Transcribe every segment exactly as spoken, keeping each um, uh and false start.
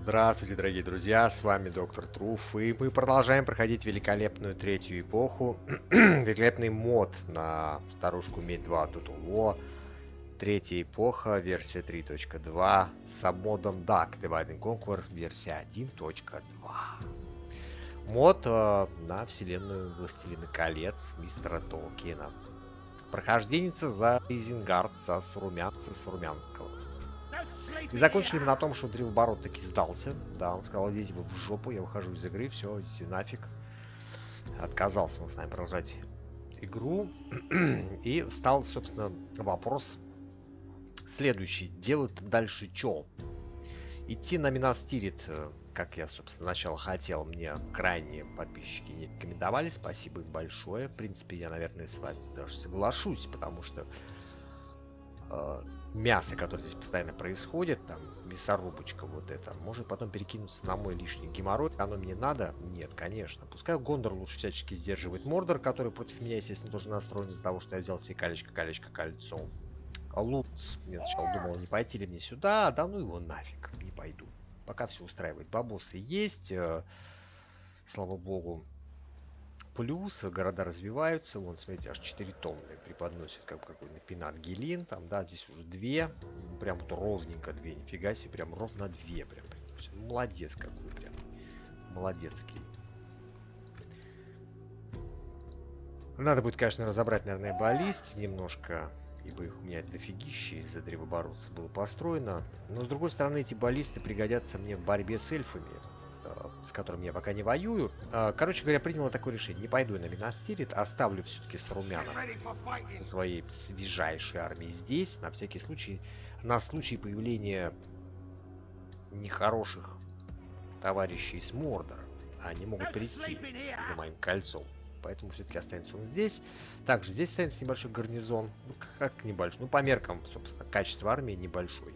Здравствуйте, дорогие друзья, с вами Доктор Труф, и мы продолжаем проходить великолепную третью эпоху, великолепный мод на старушку Медь два Total War, третья эпоха, версия три точка два, с сабмодом Duck Divide and Conquer, версия один точка два. Мод э, на вселенную Властелина колец мистера Толкина. Прохожденница за Изенгард, со Срумянца, с Румянского. И закончили мы на том, что Древоборот таки сдался. Да, он сказал, идите вы в жопу, я выхожу из игры, все, идите нафиг. Отказался он с нами продолжать игру. И стал, собственно, вопрос следующий. Делать дальше что? Идти на Минас Тирит, как я, собственно, сначала хотел, мне крайне подписчики не рекомендовали. Спасибо им большое. В принципе, я, наверное, с вами даже соглашусь, потому что э, мясо, которое здесь постоянно происходит, там, мясорубочка вот это, может потом перекинуться на мой лишний геморрой. Оно мне надо? Нет, конечно. Пускай Гондор лучше всячески сдерживает Мордор, который против меня, естественно, тоже настроен из-за того, что я взял себе колечко, колечко, кольцо. А Лутс, я сначала думал, не пойти ли мне сюда, да ну его нафиг, не пойду. Пока все устраивает. Бабосы есть, э, слава богу. Плюс города развиваются. Вон, смотрите, аж четыре тонны преподносит, как какой-нибудь пинат Гелин. Там, да, здесь уже две. Прям вот ровненько две. Нифига себе, прям ровно две. Прям. Молодец какой прям. Молодецкий. Надо будет, конечно, разобрать, наверное, баллист немножко. Ибо их у меня дофигища из-за древоборотца было построено. Но, с другой стороны, эти баллисты пригодятся мне в борьбе с эльфами, с которыми я пока не воюю. Короче говоря, принял такое решение. Не пойду на Минас Тирит, оставлю все-таки Срумяна со своей свежайшей армией здесь, на всякий случай, на случай появления нехороших товарищей с Мордора. Они могут прийти за моим кольцом. Поэтому все-таки останется он здесь. Также здесь останется небольшой гарнизон. Ну, как небольшой? Ну, по меркам, собственно, качество армии небольшой.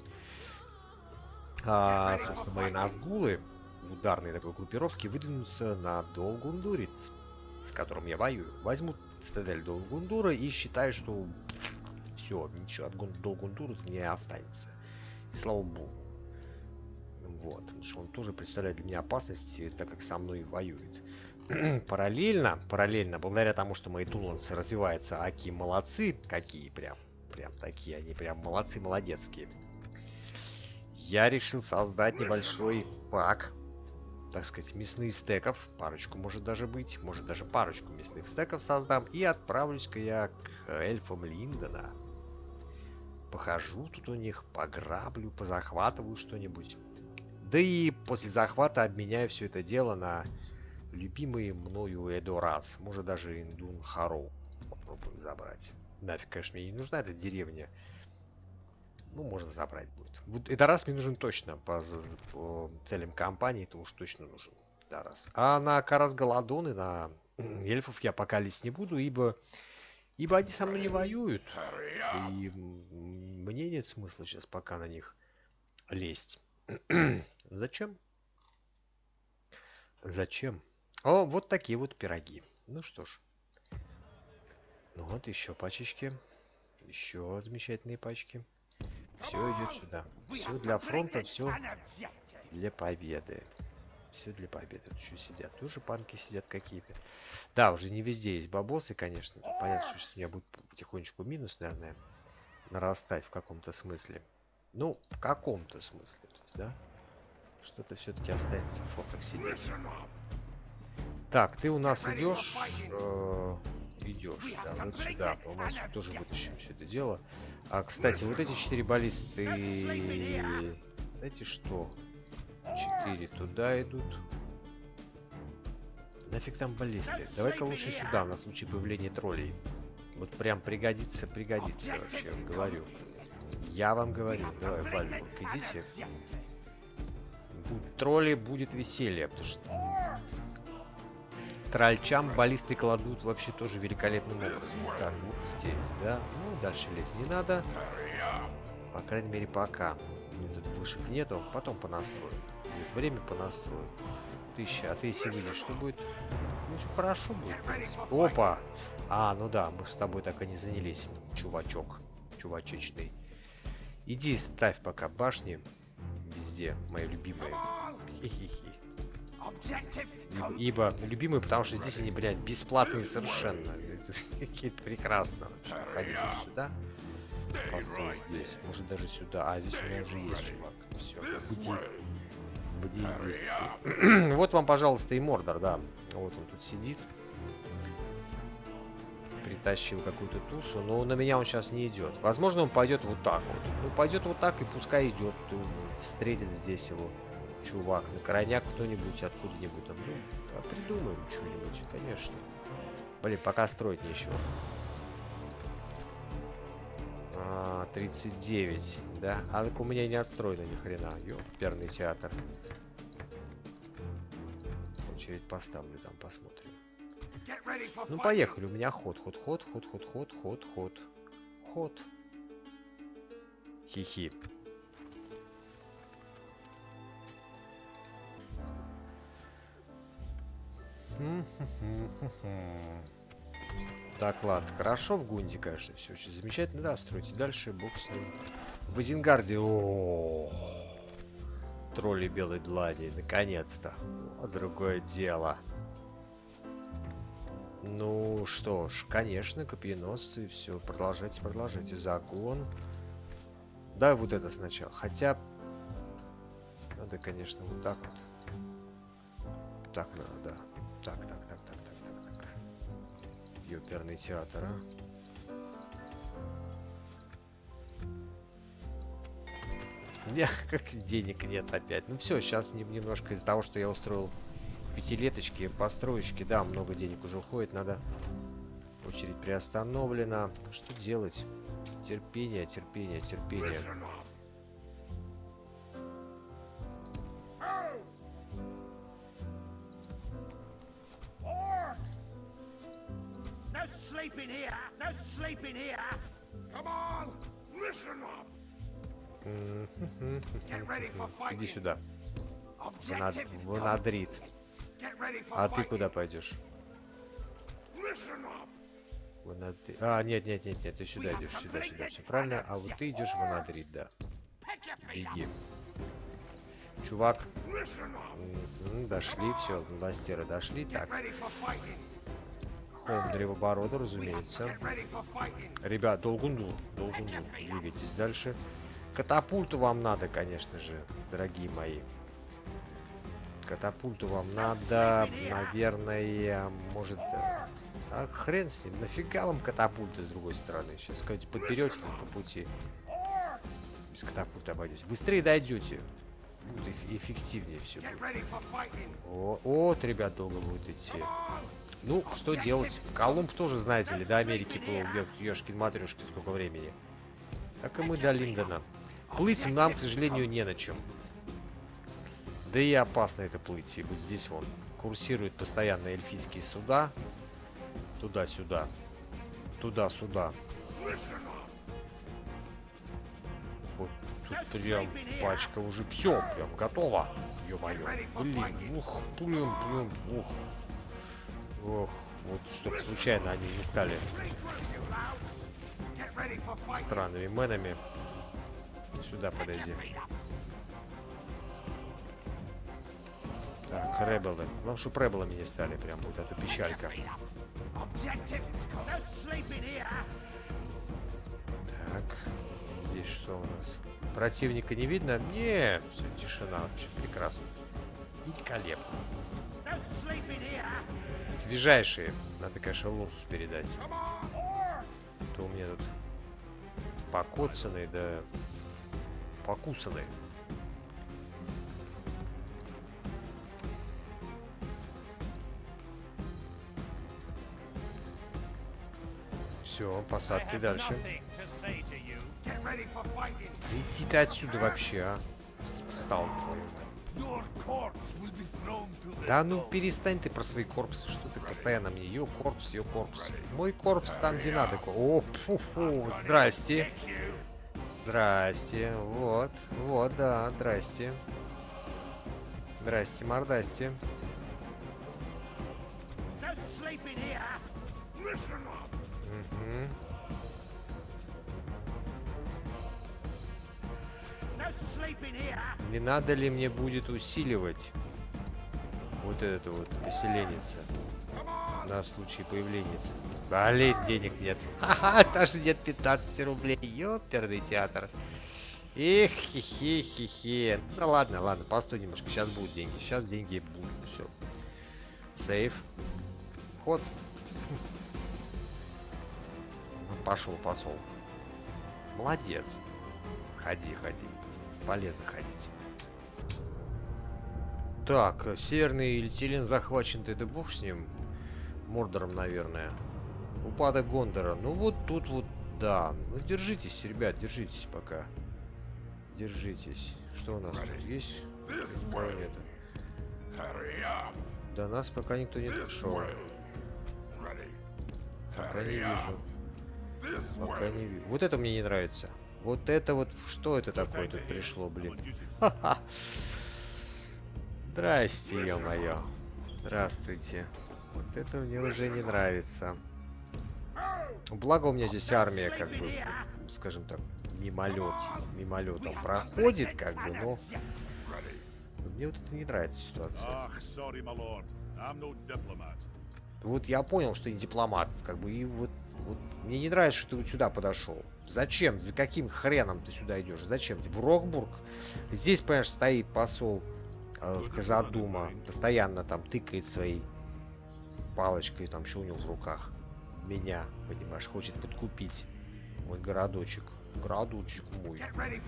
А, собственно, мои Назгулы в ударной такой группировке выдвинутся на Дол-Гундурец, с которым я воюю. Возьму цитадель Дол-Гундура и считаю, что все, ничего от Дол-Гундура не останется. И слава богу. Вот, потому что он тоже представляет для меня опасность, так как со мной воюет. Параллельно, параллельно, благодаря тому, что мои туланцы развиваются, аки молодцы, какие прям, прям такие, они прям молодцы, молодецкие. Я решил создать небольшой пак, так сказать, мясных стеков, парочку может даже быть, может даже парочку мясных стеков создам, и отправлюсь-ка я к эльфам Линдона. Похожу тут у них, пограблю, позахватываю что-нибудь. Да и после захвата обменяю все это дело на любимый мною Эдорас. Может даже Индун Хароу попробуем забрать. Нафиг, конечно, мне не нужна эта деревня. Ну, можно забрать будет. Вот Эдорас мне нужен точно. По, по целям кампании это уж точно нужен Эдорас. А на Карас Галадон и на эльфов я пока лезть не буду, ибо ибо они со мной не воюют. И мне нет смысла сейчас пока на них лезть. Зачем? Зачем? О, вот такие вот пироги. Ну что ж. Ну вот еще пачечки. Еще замечательные пачки. Все идет сюда. Все для фронта, все для победы. Все для победы. Тут еще сидят. Тоже панки сидят какие-то. Да, уже не везде есть бабосы, конечно. Понятно, что сейчас у меня будет потихонечку минус, наверное, нарастать в каком-то смысле. Ну, в каком-то смысле. Да? Что-то все-таки останется в фортах сидеть. Так, ты у нас идешь, э, идешь, да, вот сюда, у нас тоже вытащим все это дело. А, кстати, вот эти четыре баллисты, знаете что? Четыре туда идут. Нафиг там баллисты? Давай-ка лучше сюда, на случай появления троллей. Вот прям пригодится, пригодится вообще, говорю. Я вам говорю, давай, Вальбург, идите. Будут тролли, будет веселье, потому что трольчам баллисты кладут вообще тоже великолепным образом. Так, вот здесь, да. Ну, дальше лезть не надо. По крайней мере, пока. Мне тут вышек нету, потом понастрою. Будет время, понастрою. Тысяча, а ты если выйдешь, что будет? Ну, все хорошо будет. Опа! А, ну да, мы с тобой так и не занялись, чувачок. Чувачечный. Иди ставь пока башни. Везде. везде, мои любимые. Хи-хи-хи. Ибо, ибо любимые, потому что здесь они, блядь, бесплатные совершенно. Какие-то прекрасно. Ходить сюда. Постой здесь. Может даже сюда. А, здесь у меня уже есть чувак. Все, буди. Буди здесь. Вот вам, пожалуйста, и Мордор, да. Вот он тут сидит. Притащил какую-то тусу, но на меня он сейчас не идет. Возможно, он пойдет вот так вот. Ну, пойдет вот так и пускай идет. Встретит здесь его чувак. На крайняк кто-нибудь откуда-нибудь там. Ну, а придумаем что-нибудь, конечно. Блин, пока строить нечего. А, тридцать девять, да? А так у меня не отстроено ни хрена. Ёперный театр. Очередь поставлю, там посмотрим. Ну, поехали. У меня ход, ход, ход, ход, ход, ход, ход, ход. Ход. Хи-хи. Так, ладно. Хорошо в Гунде, конечно, все очень замечательно. Да, стройте дальше. Бог с ним. В Изенгарде. О, тролли белой длани. Наконец-то. Вот другое дело. Ну что ж, конечно, копьеносцы. Все, продолжайте, продолжайте. Загон. Да, вот это сначала. Хотя... Надо, конечно, вот так вот. Так надо, да. Так, так, так, так, так, так, так. Ёперный театр, а. Не, как денег нет опять. Ну все, сейчас немножко из-за того, что я устроил пятилеточки, построечки, да, много денег уже уходит, надо... Очередь приостановлена. Что делать? Терпение, терпение, терпение. Иди сюда. В, над... в Надрид. А ты куда пойдешь? В Надрид. А, нет, нет, нет, нет, ты сюда идешь, сюда, сюда, все правильно. А вот ты идешь в Надрид, да. Беги. Чувак. М-м, дошли, все, властеры дошли. Так. Холм древоборода, разумеется. Ребят, Долгунду, Долгунду, двигайтесь дальше. Катапульту вам надо, конечно же, дорогие мои. Катапульту вам надо, наверное, может... А хрен с ним, нафига вам катапульты с другой стороны? Сейчас, сказать, подберете по пути. Без катапульта обойдете. Быстрее дойдете. Будет эф эффективнее все будет. О, вот, ребят, долго будет идти. Ну, что делать? Колумб тоже, знаете ли, до Америки плыл, ёшкин-матрёшкин, сколько времени. Так и мы до Линдона. Плыть нам, к сожалению, не на чем. Да и опасно это плыть, ибо здесь вон курсируют постоянно эльфийские суда. Туда-сюда. Туда-сюда. Вот тут прям пачка уже все, прям готова. Ё-моё. Блин, ух, блин, блин, ух. Ох, вот чтобы случайно они не стали странными мэнами. Сюда подойди. Так, ребелы. Ну, чтоб ребелами не стали, прям вот эта печалька. Так, здесь что у нас? Противника не видно? Не, все, тишина, вообще прекрасно. Великолепно. Свежайшие. Надо, конечно, Лурсус передать. То у меня тут покоцанный, да покусанный. Все, посадки дальше. Иди ты отсюда вообще, а. Встал твою. Да ну перестань ты про свои корпусы, что ты постоянно мне ее корпус, ее корпус. Мой корпус там, где надо. О, фу-фу, здрасте. Здрасте, вот, вот, да, здрасте. Здрасте, мордасте. Угу. Не надо ли мне будет усиливать вот это вот поселенец на случай появления? Блин, денег нет. Ха-ха, даже нет пятнадцати рублей. Ёперный театр. Эх, хе-хе-хе-хе. Да ладно, ладно, постой немножко. Сейчас будут деньги. Сейчас деньги будут. Все. Сейф. Ход. Пошел посол. Молодец. Ходи, ходи. Полезно ходить. Так, северный Ильтилин захвачен, ты да бог с ним. Мордором, наверное. Упадок Гондора. Ну вот тут вот, да. Ну держитесь, ребят, держитесь пока. Держитесь. Что у нас тут есть? Никого нет. До нас пока никто не дошел. Пока не вижу. Пока не вижу. Вот это мне не нравится. Вот это вот, что это такое тут пришло, блин? Ха-ха. Здрасте, ё-моё. Здравствуйте. Вот это мне уже не нравится. Благо у меня здесь армия, как бы, скажем так, мимолет, мимолетом проходит, как бы, но... но мне вот это не нравится ситуация. Вот я понял, что не дипломат, как бы, и вот, вот мне не нравится, что ты вот сюда подошел. Зачем? За каким хреном ты сюда идешь? Зачем? Ты в Рокбург? Здесь, понимаешь, стоит посол э, Казадума, постоянно там тыкает своей палочкой, там что у него в руках. Меня, понимаешь, хочет подкупить мой городочек. Городочек мой.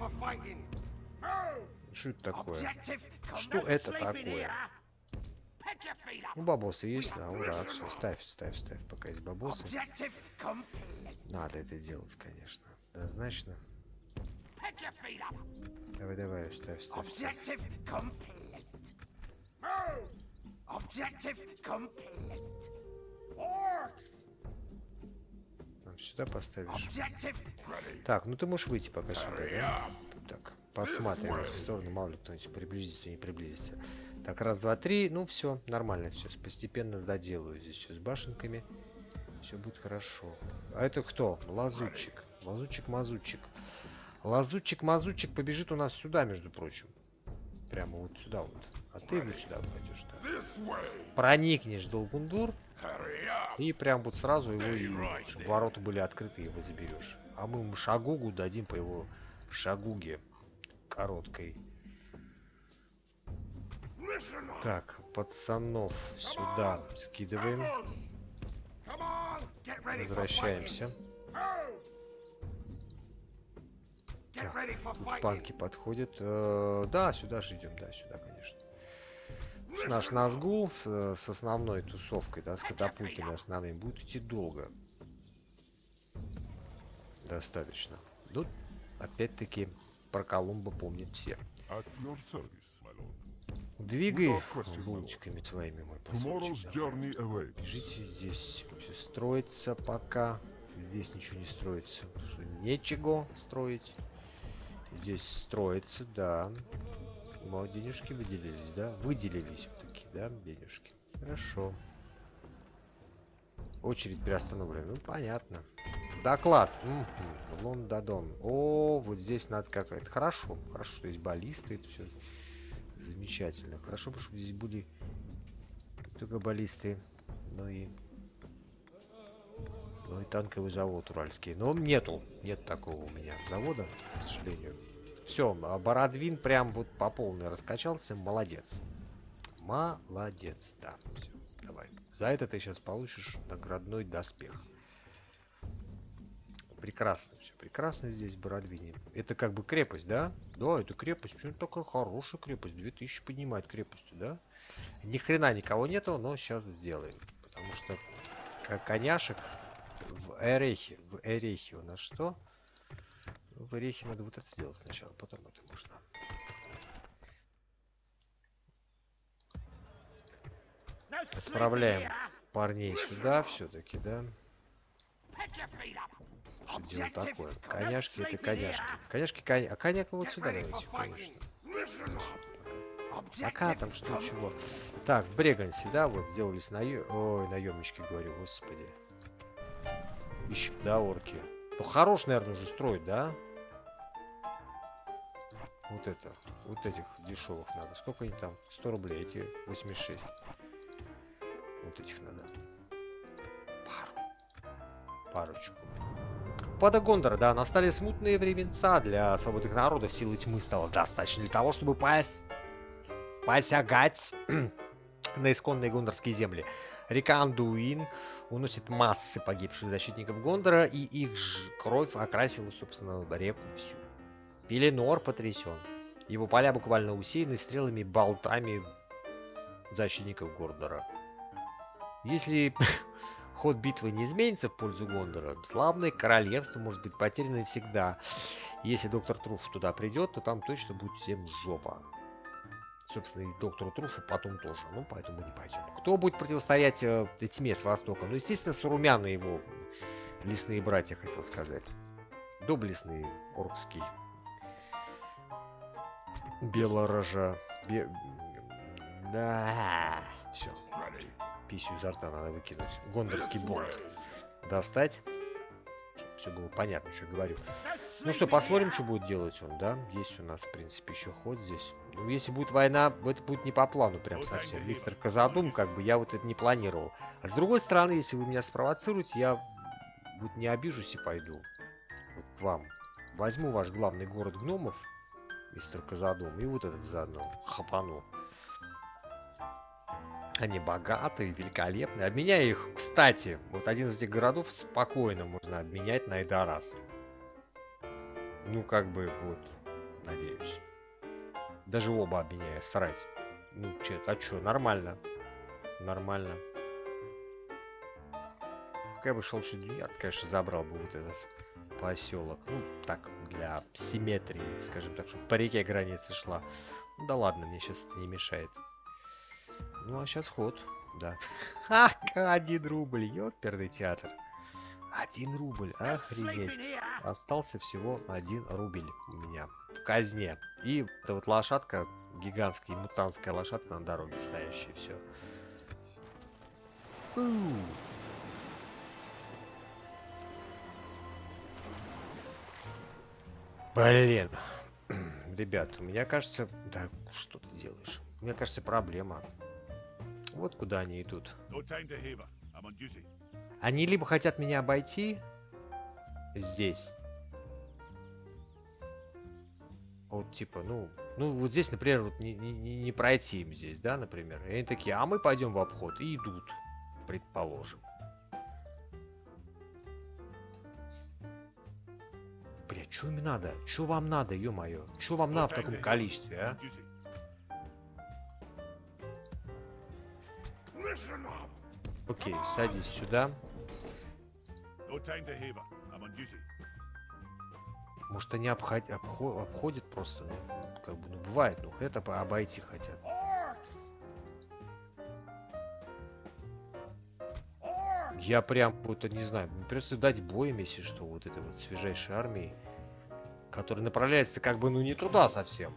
Что это такое? Что это такое? Ну, бабосы есть, да, ура, все, ставь, ставь, ставь, пока есть бабосы. Надо это делать, конечно. Однозначно. Давай, давай, ставь, ставь, ставь. Нам сюда поставишь. Так, ну ты можешь выйти пока сюда, да? Так, посмотрим в сторону, мало ли кто-нибудь приблизится, не приблизится. Так, раз, два, три, ну все, нормально все, постепенно доделаю здесь все с башенками. Все будет хорошо. А это кто? Лазутчик. Лазутчик-мазутчик. Лазутчик-мазутчик побежит у нас сюда, между прочим. Прямо вот сюда вот. А ты вот сюда пойдешь, да. Проникнешь в Долгундур. И прям вот сразу его, и, чтобы ворота были открыты, его заберешь. А мы ему шагугу дадим по его шагуге короткой. Так, пацанов сюда скидываем. Возвращаемся. Так, тут панки подходят. Э, да, сюда же идем, да, сюда, конечно. Наш Назгул с, с основной тусовкой, да, с катапультами основными, будет идти долго. Достаточно. Ну, опять-таки, про Колумба помнят все. Двигай булочками своими, мой посольчик. Бежите здесь. Все строится пока. Здесь ничего не строится. Что, нечего строить. Здесь строится, да. Мало денежки выделились, да? Выделились все-таки, да, денежки. Хорошо. Очередь приостановлена. Ну, понятно. Доклад. Угу. Лондадон. О, вот здесь надо какая-то. Хорошо. Хорошо, что есть баллисты. Это все замечательно. Хорошо, чтобы здесь были не только баллисты, но и... Ну и танковый завод уральский. Но нету. Нет такого у меня завода, к сожалению. Все, Бородвин прям вот по полной раскачался. Молодец. Молодец, да. Все, давай. За это ты сейчас получишь наградной доспех. Прекрасно, все прекрасно здесь в Бородвине. Это как бы крепость, да? Да, это крепость. Почему такая хорошая крепость? две тысячи поднимает крепостью, да? Ни хрена никого нету, но сейчас сделаем. Потому что как коняшек в Эрехе. В Эрехе у нас что? В Эрехе надо вот это сделать сначала, потом это можно. Отправляем парней сюда все-таки, да? Что дело такое? Коняшки это коняшки. Коняшки, коня... А коняк вот сюда давайте, конечно. Пока там что, чего. Так, в Брегансе, да, вот сделались наем... Ой, наемнички, говорю, господи. Ищут, да, орки. Ну, хорош, наверное, уже строить, да? Вот это. Вот этих дешевых надо. Сколько они там? сто рублей. Эти восемьдесят шесть. Вот этих надо. Пару. Парочку. Под Гондора, да, настали смутные временца. Для свободных народов силы тьмы стало достаточно для того, чтобы пос... посягать на исконные гондорские земли. Река Андуин уносит массы погибших защитников Гондора, и их ж кровь окрасила, собственно, реку всю. Пеленор потрясен. Его поля буквально усеяны стрелами, болтами защитников Гондора. Если ход битвы не изменится в пользу Гондора, славное королевство может быть потеряно навсегда. Если доктор Труф туда придет, то там точно будет всем жопа. Собственно, и доктору Труфу потом тоже. Ну, поэтому мы не пойдем. Кто будет противостоять э, тьме с востока? Ну, естественно, Сурумян и его лесные братья, хотел сказать. Доблестный оркский. Белорожа. Бе... Да. Все. Писю изо рта надо выкинуть. Гондорский бонд. Достать. Чтобы все было понятно, что я говорю. Ну что, посмотрим, что будет делать он, да? Есть у нас, в принципе, еще ход здесь. Ну, если будет война, это будет не по плану прям совсем. Мистер Казадум, как бы, я вот это не планировал. А с другой стороны, если вы меня спровоцируете, я вот не обижусь и пойду. Вот к вам. Возьму ваш главный город гномов, мистер Казадум, и вот этот заодно хапану. Они богатые, великолепные. Обменяю их, кстати, вот один из этих городов спокойно можно обменять на Эдорас. Ну, как бы, вот, надеюсь. Даже оба обменяю, срать. Ну, че, а чё, нормально. Нормально. Какая бы шел я, конечно, забрал бы вот этот поселок. Ну, так, для симметрии, скажем так, чтобы по реке граница шла. Ну, да ладно, мне сейчас это не мешает. Ну, а сейчас ход, да. Ха, один рубль, ёперный театр. Один рубль, охренеть. Остался всего один рубль у меня в казне. И эта вот лошадка, гигантская мутантская лошадка на дороге стоящая, все. Блин. Ребят, у меня кажется... Да, что ты делаешь? У меня кажется, проблема. Вот куда они идут. Они либо хотят меня обойти здесь. Вот типа, ну, ну вот здесь, например, вот не, не, не пройти им здесь, да, например. И они такие, а мы пойдем в обход. И идут, предположим. Бля, что им надо? Что вам надо, ё-моё? Что вам надо в таком количестве, а? Окей, садись сюда. Может, они обход... обход... обходят просто, ну, как бы, ну, бывает, ну, это обойти хотят. Я прям, вот, не знаю, придется дать боем, если что, вот этой вот свежайшей армии, которая направляется, как бы, ну, не туда совсем.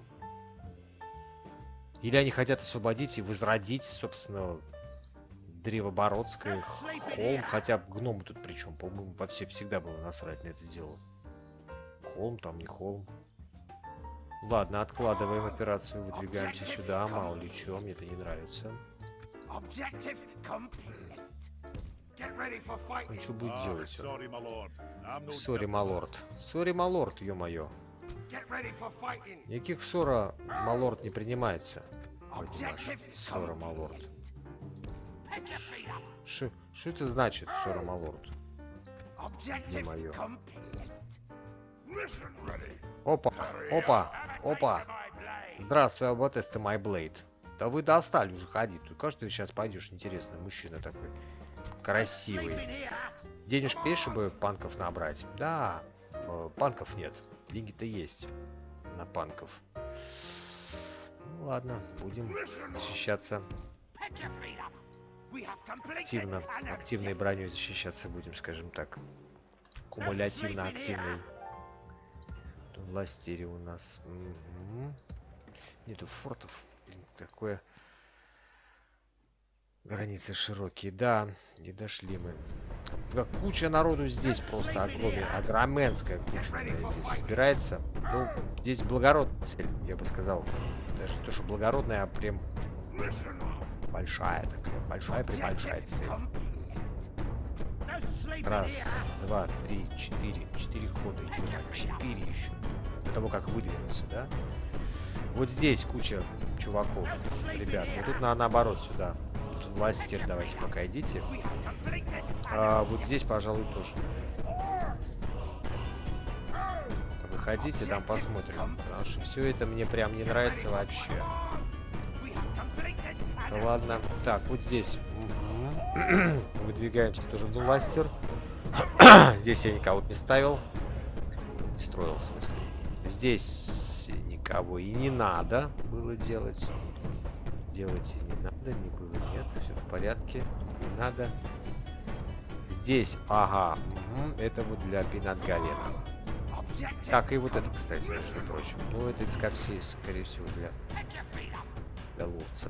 Или они хотят освободить и возродить, собственно, Древобородское холм, хотя гномы тут причем, по-моему, по всей всегда было насрать на это дело. Холм там, не холм. Ладно, откладываем операцию, выдвигаемся сюда, мало ли чё, мне это не нравится. Он что будет делать? Сори, малорд. Сори, малорд, ё-моё. Никаких ссора, малорд, не принимается. Ссора, малорд. Что это значит, ссора, малорд? Ё-моё. Опа, опа, опа. Здравствуй, Аботеста Майблейд. Да вы достали уже ходить. Тут кажется, ты сейчас пойдешь, интересно, мужчина такой. Красивый. Денежки есть, чтобы панков набрать? Да, э, панков нет. Деньги-то есть на панков. Ну, ладно, будем защищаться. Активно, активной броней защищаться будем, скажем так. Кумулятивно активной. Властери у нас. Угу. Нету фортов. Блин, такое. Границы широкие. Да, не дошли мы. Как куча народу здесь просто огромная, огроменская куча здесь собирается. Ну, здесь благородная цель, я бы сказал. Даже не то, что благородная, а прям большая такая, большая-пребольшая цель. Раз, два, три, четыре. Четыре хода идет. Четыре еще. До того, как выдвинуться, да? Вот здесь куча чуваков, ребят. Вот тут надо наоборот сюда. Тут властер, давайте пока идите. А, вот здесь, пожалуй, тоже. Выходите, там посмотрим. Потому что все это мне прям не нравится вообще. Ну ладно. Так, вот здесь. Выдвигаемся тоже в властер. Здесь я никого не ставил. Не строил, в смысле. Здесь никого и не надо было делать. Делать и не надо, не было, нет. Все в порядке. Не надо. Здесь, ага. Угу, это вот для пинат-галена. Так, и вот это, кстати, между прочим. Ну, это, скорее, скорее всего, для, для ловца.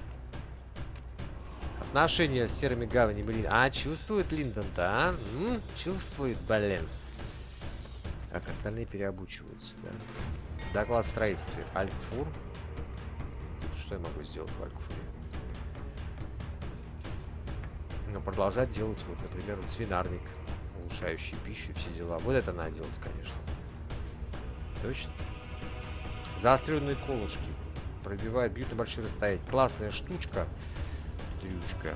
Отношения с серыми гаванями, блин. А, чувствует Линдон-то, а? М-м, чувствует, блин. Так, остальные переобучиваются, да. Доклад в строительстве. Алькфур. Что я могу сделать в Алькфуре? Ну, продолжать делать, вот, например, вот свинарник, улучшающий пищу, все дела. Вот это надо делать, конечно. Точно. Заостренные колышки. Пробивают, бьют на большие расстояния. Классная штучка. Дрючка.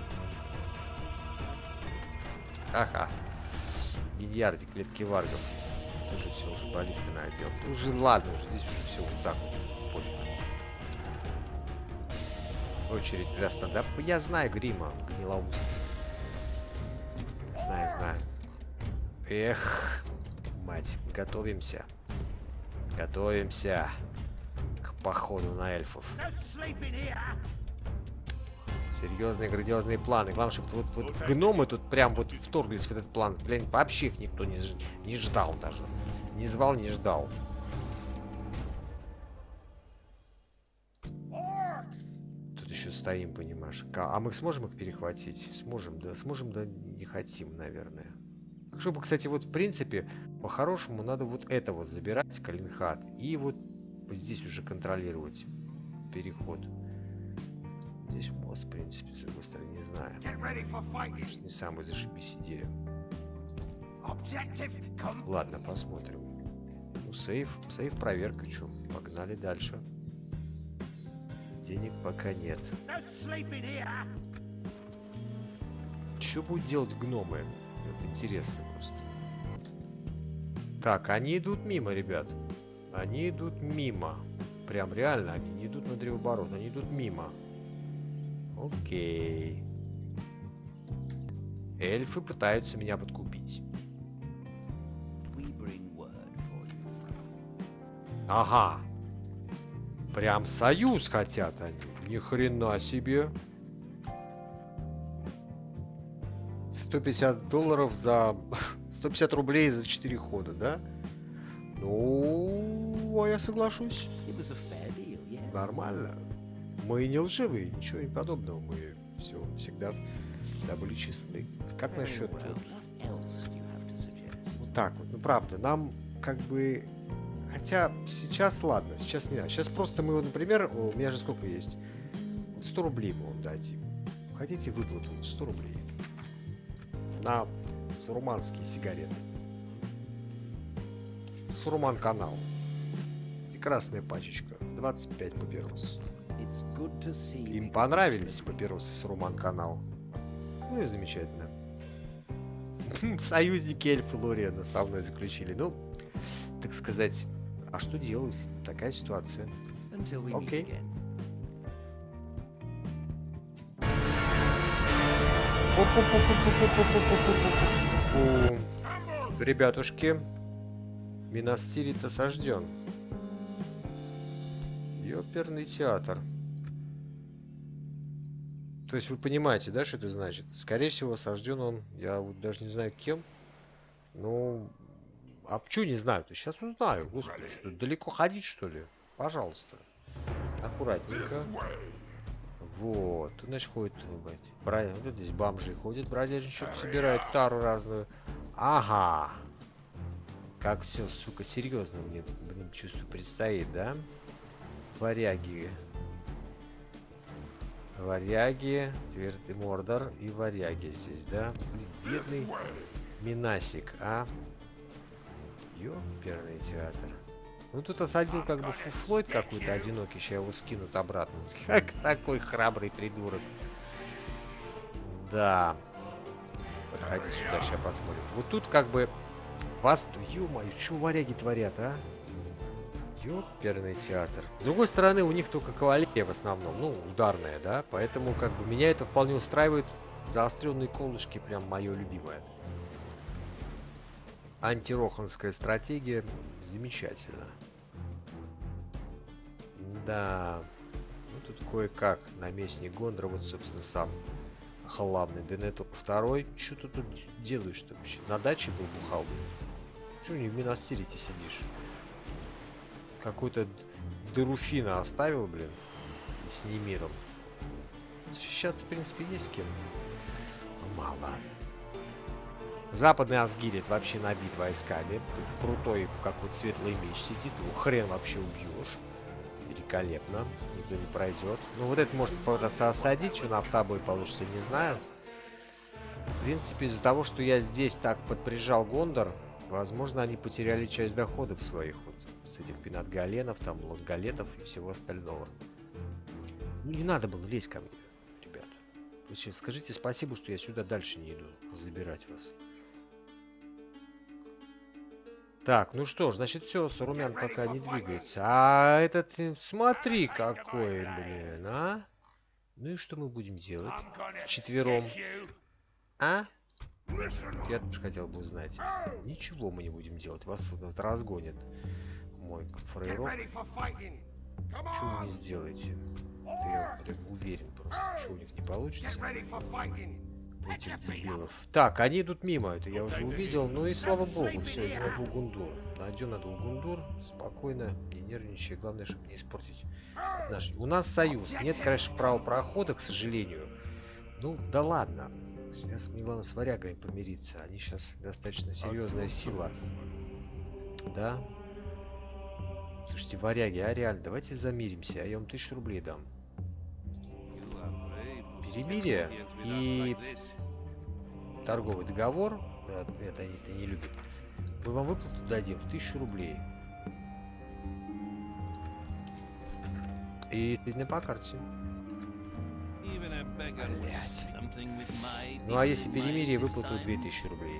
Ага. Гильярди, клетки варгов. Тоже все уже баллисты надо делать. Уже ладно, уже здесь уже все вот так вот. Пофиг. Очередь для стендапа. Я знаю грима, гнилоуст. Знаю, знаю. Эх, мать, готовимся. Готовимся к походу на эльфов. Серьезные, грандиозные планы. Главное, чтобы вот, вот гномы тут прям вот вторглись в этот план. Блин, вообще их никто не, не ждал даже. Не звал, не ждал. Тут еще стоим, понимаешь. А мы сможем их перехватить? Сможем, да. Сможем, да, не хотим, наверное. Чтобы, кстати, вот в принципе, по-хорошему надо вот это вот забирать, Калинхат. И вот здесь уже контролировать переход. Здесь мост, в принципе, с другой стороны, не знаю. Может, не самая зашибись идея. Ладно, посмотрим. Ну, сейф. Сейф, проверка, что? Погнали дальше. Денег пока нет. Что будут делать гномы? Это интересно просто. Так, они идут мимо, ребят. Они идут мимо. Прям реально, они не идут на древооборот, они идут мимо. Окей. Эльфы пытаются меня подкупить. Ага. Прям союз хотят они. Ни хрена себе. сто пятьдесят долларов за... сто пятьдесят рублей за четыре хода, да? Ну, а я соглашусь. Нормально. Мы не лживые, ничего не подобного. Мы все всегда, всегда были честны. Как насчет вот, вот так вот? Ну, правда, нам как бы... Хотя сейчас, ладно, сейчас не надо. Сейчас просто мы, например, у меня же сколько есть? Вот сто рублей мы вам дадим. Хотите выплату? сто рублей. На суруманские сигареты. Суруман канал. Прекрасная пачечка. двадцать пять папирос. Им понравились папиросы Суруман канал. Ну и замечательно. Союзники эльфы Лориана со мной заключили. Ну, так сказать, а что делать? Такая ситуация. Окей. Ребятушки, Минастирит осажден. Ёперный театр. То есть вы понимаете, да, что это значит? Скорее всего, осажден он, я вот даже не знаю кем. Ну, а почему не знаю? То сейчас узнаю. Господи, что далеко ходить, что ли? Пожалуйста. Аккуратненько. Вот. Тут, значит, ходит... Бра... Вот здесь бомжи ходят, бродяжничек, собирают тару разную. Ага. Как все, сука, серьезно мне, блин, чувствую, предстоит, да? Варяги. Варяги, Твердый Мордор и варяги здесь, да? Блин, бедный Минасик, а? Ёперный театр. Ну тут осадил как бы фуфлойд какой-то одинокий, сейчас его скинут обратно. Как такой храбрый придурок. Да. Подходи сюда, сейчас посмотрим. Вот тут как бы вас... Ё-моё, что варяги творят, а? Ёперный театр. С другой стороны, у них только кавалерия в основном, ну, ударная, да? Поэтому как бы меня это вполне устраивает. Заостренные колышки прям мое любимое. Антироханская стратегия. Замечательно. Да. Ну тут кое-как. Наместник Гондора, вот, собственно, сам главный Денетор второй. Что ты тут делаешь-то вообще? На даче был бухал? Чего не в Минастире-то сидишь? Какой-то Деруфина оставил, блин. И с Немиром. Защищаться, в принципе, есть с кем. Мало. Западный Асгирит вообще набит войсками. Тут крутой какой-то светлый меч сидит. Его хрен вообще убьешь. Великолепно. Никто не пройдет. Ну вот это может попытаться осадить. Что на автобой получится, не знаю. В принципе, из-за того, что я здесь так подприжал Гондор, возможно, они потеряли часть доходов своих. Вот с этих пинатгаленов, там, лонгалетов и всего остального. Ну не надо было лезть ко мне, ребят. Вы что, скажите спасибо, что я сюда дальше не иду забирать вас. Так, ну что ж, значит, все, Сарумян пока не двигается. А этот, смотри, какой, блин, а? Ну и что мы будем делать? Вчетвером. А? Я тоже хотел бы узнать. Ничего мы не будем делать. Вас вот разгонят. Мой фрейрок. Что вы не сделаете? Это я прям уверен просто. Что у них не получится. Этих дебилов. Так, они идут мимо. Это я уже увидел. Ну и слава богу. Все, идем на Булгундур. Найдем на Булгундур. Спокойно. Не нервничай. Главное, чтобы не испортить наш. У нас союз. Нет, конечно, права прохода, к сожалению. Ну, да ладно. Сейчас мне главное с варягами помириться. Они сейчас достаточно серьезная сила. Да? Слушайте, варяги, а реально, давайте замиримся. Я вам тысячу рублей дам. Перемирие и торговый договор. Да, это они это не любят. Мы вам выплату дадим в тысячу рублей. И следно по карте. Блять. Ну а если перемирие, выплату две тысячи рублей.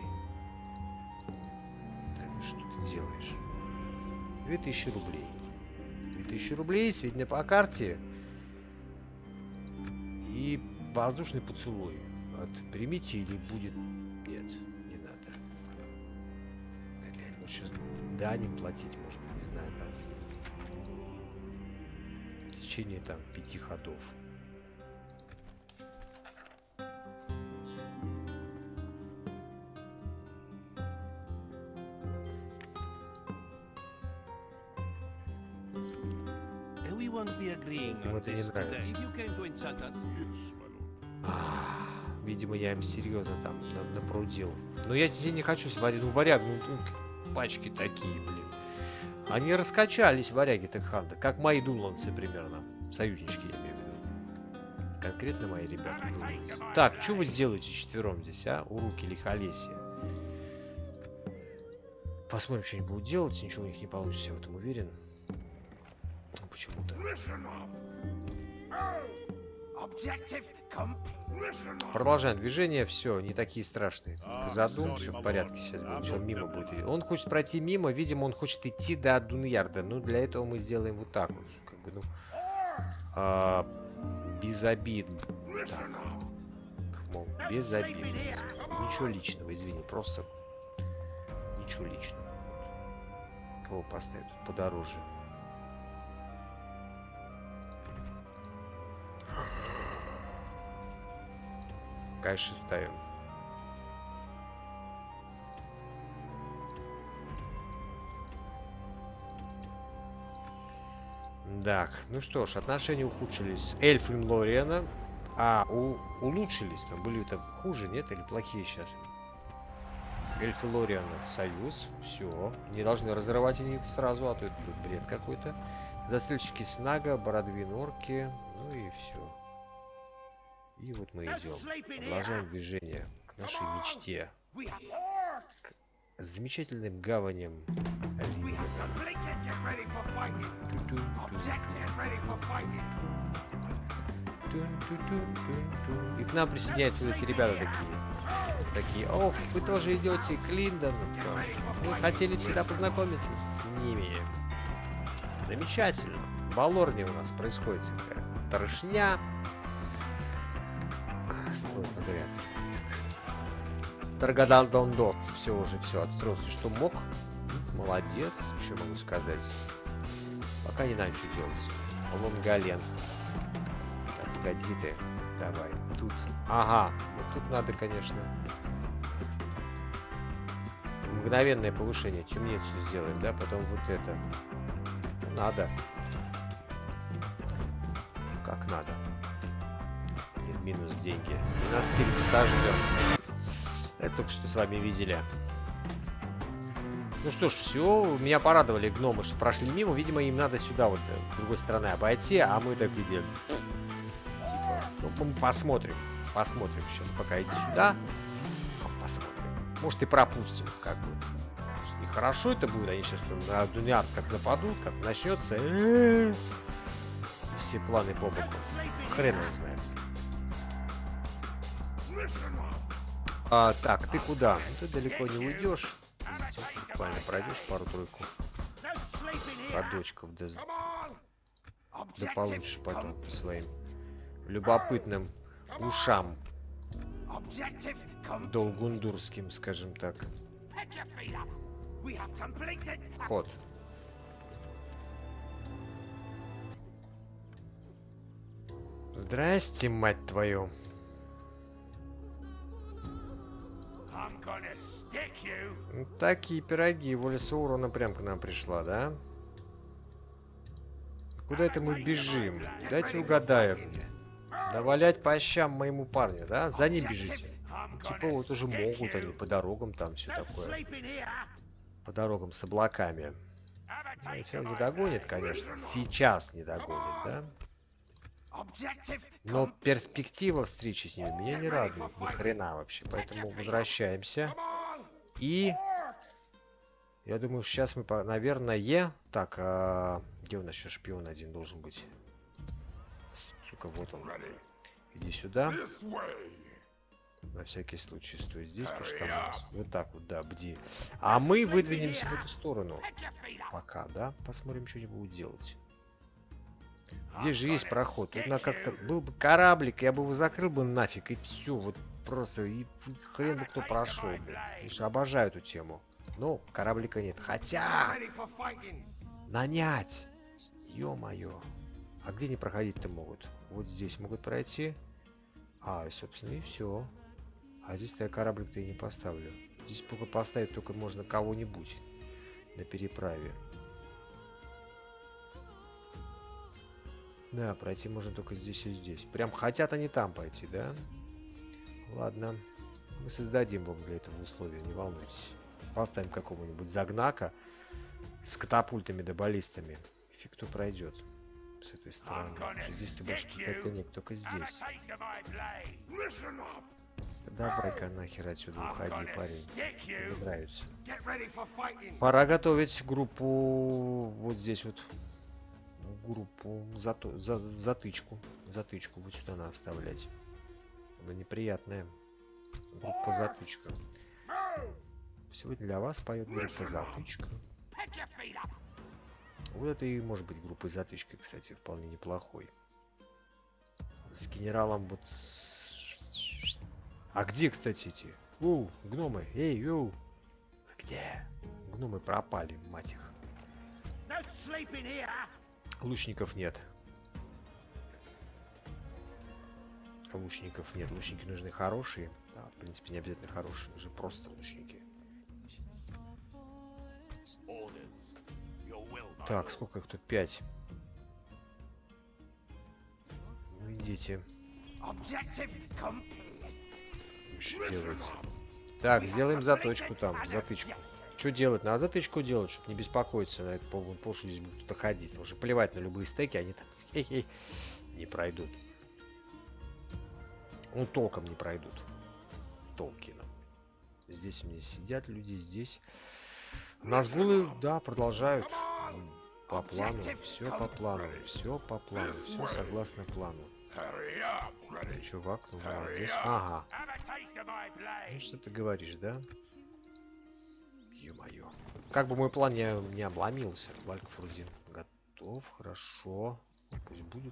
Да, что ты делаешь? две тысячи рублей. две тысячи рублей, сведения по карте. И воздушный поцелуй. Вот, примите или будет... Нет, не надо. Блять, может сейчас дани платить, может, не знаю, там... В течение там пяти ходов. Ему это не нравится. А, видимо, я им серьезно там напрудил. Но я тебе не хочу сварить. Ну, варяг, ну, ну, пачки такие, блин. Они раскачались, варяги Текханда, как мои дунландцы примерно. Союзнички, я имею в виду. Конкретно мои ребята. Дунландцы. Так, что вы сделаете четвером здесь, а? Уруки лихолесья. Посмотрим, что они будут делать. Ничего у них не получится, я в этом уверен. Почему-то. Продолжаем движение. Все, не такие страшные. Задум, все в порядке. Сейчас будет. Он мимо будет. Он хочет пройти мимо. Видимо, он хочет идти до Дуньярда. Ну, для этого мы сделаем вот так вот. Как бы, ну, а, без обид. Так. Мол, без обид. Ничего личного, извини. Просто ничего личного. Кого поставить тут подороже? Кайши ставим. Так, ну что ж, отношения ухудшились с эльфом Лориана. А, у, улучшились, там были-то хуже, нет? Или плохие сейчас? Эльфы Лориана союз, все. Не должны разрывать они сразу, а то это будет бред какой-то. Застрельщики Снага, Бородвин Орки, ну и все. И вот мы идем. Продолжаем движение к нашей мечте. К замечательным гаваням Ливена. И к нам присоединяются вот эти ребята такие. Такие, ох, вы тоже идете к Линдону. Мы хотели всегда познакомиться с ними. Замечательно. В Алорне у нас происходит такая трешня. Строй подряд. Таргадан Дондот. Все уже, все, отстроился, что мог. Молодец, что могу сказать. Пока не знаю, что делать. Лонгален. Так, погоди ты. Давай. Тут. Ага. Вот тут надо, конечно. Мгновенное повышение. Темницу сделаем, да? Потом вот это. Надо. Как надо. Блин, минус деньги. И нас сильно сожжем. Это только что с вами видели. Ну что ж, все, меня порадовали гномы, что прошли мимо. Видимо, им надо сюда вот с другой стороны обойти, а мы так видели. Типа, ну, мы посмотрим. Посмотрим сейчас, пока иди сюда. Посмотрим. Может и пропустим, как бы. И хорошо это будет, они сейчас на Дуниард как нападут, как начнется. Все планы по боку. Хрен его знает. А, так, ты куда? Ну, ты далеко не уйдешь. Буквально пройдешь пару-тройку ходочков, да, да получишь потом по своим любопытным ушам долгундурским, скажем так. Ход. Здрасте, мать твою. Такие пироги. Воля Саурона прям к нам пришла, да? Куда это мы бежим? Дайте угадаю мне. Навалять по щам моему парню, да? За ним бежите. Ну, типа вот уже могут они по дорогам там все такое. По дорогам с облаками. Ну, все не догонит, конечно. Сейчас не догонит, да? Но перспектива встречи с ними меня не радует. Ни хрена вообще. Поэтому возвращаемся. И... Я думаю, сейчас мы, наверное... Так, а... где у нас еще шпион один должен быть? Сука, вот он. Иди сюда. На всякий случай стой здесь, потому что там у нас... Вот так вот, да, бди. А мы выдвинемся в эту сторону. Пока, да? Посмотрим, что они будут делать. Здесь же есть проход. Тут на как-то... Был бы кораблик, я бы его закрыл бы нафиг, и все. Вот просто... И хрен бы кто прошел. Потому что обожаю эту тему. Но кораблика нет. Хотя... Нанять! Ё-моё. А где не проходить-то могут? Вот здесь могут пройти. А, собственно, и все. А здесь-то я кораблик-то и не поставлю. Здесь пока поставить только можно кого-нибудь на переправе. Да, пройти можно только здесь и здесь. Прям хотят они там пойти, да? Ладно. Мы создадим вам для этого условия, не волнуйтесь. Поставим какого-нибудь загнака с катапультами да баллистами. Фиг кто пройдет с этой стороны. Здесь-то больше какая-то нет, только здесь. Давай-ка нахер отсюда уходи, парень. Мне нравится. Пора готовить группу вот здесь вот. Группу зато, за, затычку. Затычку вот сюда надо вставлять. Она неприятная. Группа затычка. Сегодня для вас поет группа затычка. Вот это и может быть группой затычкой, кстати, вполне неплохой. С генералом вот... А где, кстати, эти? Оу, гномы, эй, оу. Где? Гномы пропали, мать их. Лучников нет. Лучников нет. Лучники нужны хорошие. Да, в принципе, не обязательно хорошие, уже просто лучники. Так, сколько их тут? Пять. Идите. Что делается? Так, сделаем заточку там, затычку. Что делать? Надо затычку делать, чтобы не беспокоиться на эту полную площадь, здесь будет кто-то ходить. Потому что плевать на любые стеки, они там хе-хе, не пройдут. Ну, толком не пройдут. Толкина. Здесь у меня сидят люди, здесь. Назгулы, да, продолжают. По плану, все по плану, все по плану, все согласно плану. Чувак, ну молодец. Ага. Ну что ты говоришь, да? Ё-моё. Как бы мой план не, не обломился. Валькфрудин готов, хорошо. Пусть будет.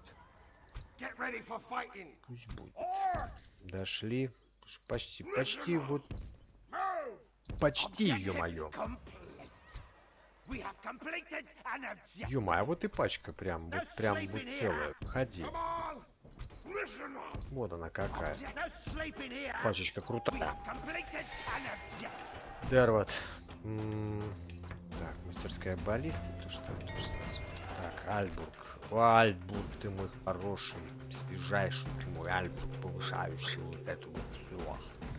Пусть будет. Дошли. Почти, почти вот... Почти, ё-моё. Ё-моё, вот и пачка прям, вот прям вот целая. Ходи. Вот она какая. Пачечка крутая. Дервот. Так, мастерская баллиста. То что это сразу. Так, Альбург. О, Альбург, ты мой хороший. Свежайший ты мой Альбург, повышающий вот эту вот силу.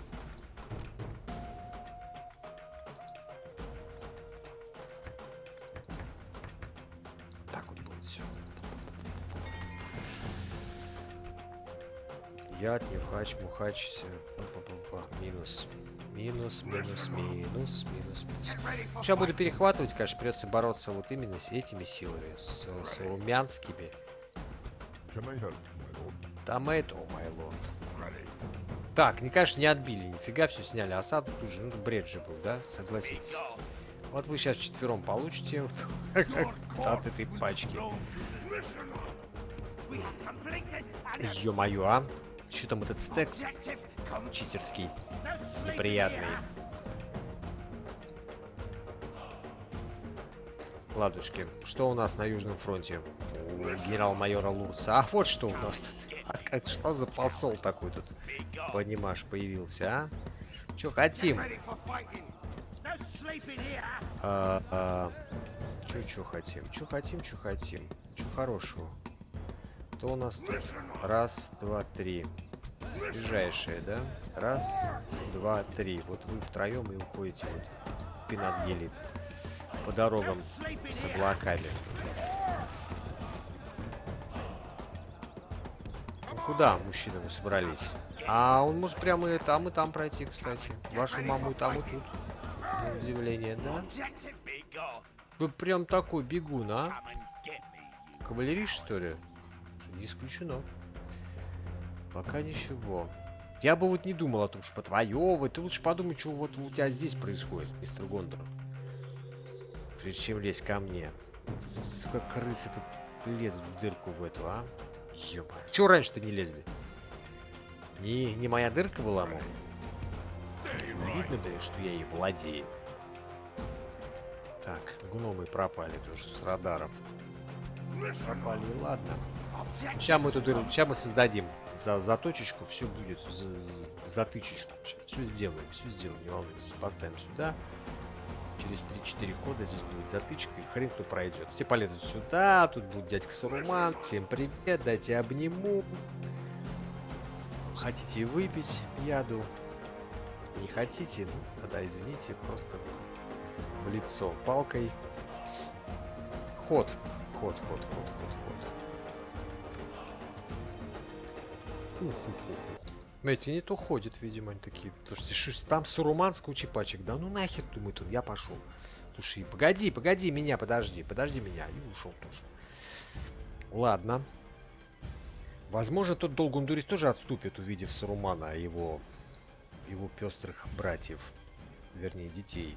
Так вот будет все. Яд, нюхач, мухач. Минус. Минус, минус, минус, минус, минус. Сейчас буду перехватывать, конечно, придется бороться вот именно с этими силами, с, с румянскими. Томейто, май лорд. Так, не, конечно, не отбили, нифига, все сняли. Осаду тут же, ну, бред же был, да? Согласитесь. Вот вы сейчас четвером получите от этой пачки. Ё-моё, а? Что там этот стек читерский, неприятный. Ладушки, что у нас на Южном фронте? У генерал-майора Лурца. А вот что у нас тут. А, что за посол такой тут, понимаешь, появился, а? Чё хотим? А, а, чё, чё хотим? Чё хотим, чё хотим? Чё хорошего? Кто у нас тут? Раз, два, три. Ближайшие, да? Раз, два, три. Вот вы втроем и уходите вот в Пинатгели по дорогам с облаками. Ну, куда, мужчины, вы собрались? А он может прямо это, а мы там пройти, кстати. Вашу маму и там, и тут. На удивление, да? Вы прям такой бегун, а? Кавалерист, что ли? Не исключено. Пока ничего. Я бы вот не думал о том, что отвоевывать. Ты лучше подумай, что вот у тебя здесь происходит, мистер Гондоров. Прежде чем лезть ко мне. Сука, крысы тут лезут в дырку в эту, а? Ёба. Чего раньше-то не лезли? Не, не моя дырка была, мол? Видно было, что я ей владею. Так, гномы пропали тоже с радаров. Пропали, ладно. Сейчас мы тут, сейчас мы создадим за заточечку, все будет, за, за, затычечку. Все сделаем, все сделаем, не волнуйтесь. Поставим сюда. Через три-четыре хода здесь будет затычка, и хрен кто пройдет. Все полезут сюда, тут будет дядька Саруман. Всем привет, дайте обниму. Хотите выпить яду? Не хотите? Ну, тогда извините, просто в лицо палкой. Ход. Ход, ход, ход, ход, ход. Знаете, не то ходят, видимо, они такие. Слушайте, что там Саруман с кучей пачек. Да ну нахер, думает он, я пошел. Слушай, погоди, погоди меня, подожди, подожди меня. И ушел тоже. Ладно. Возможно, тот Долгундурис тоже отступит, увидев Сарумана, а его, его пестрых братьев. Вернее, детей.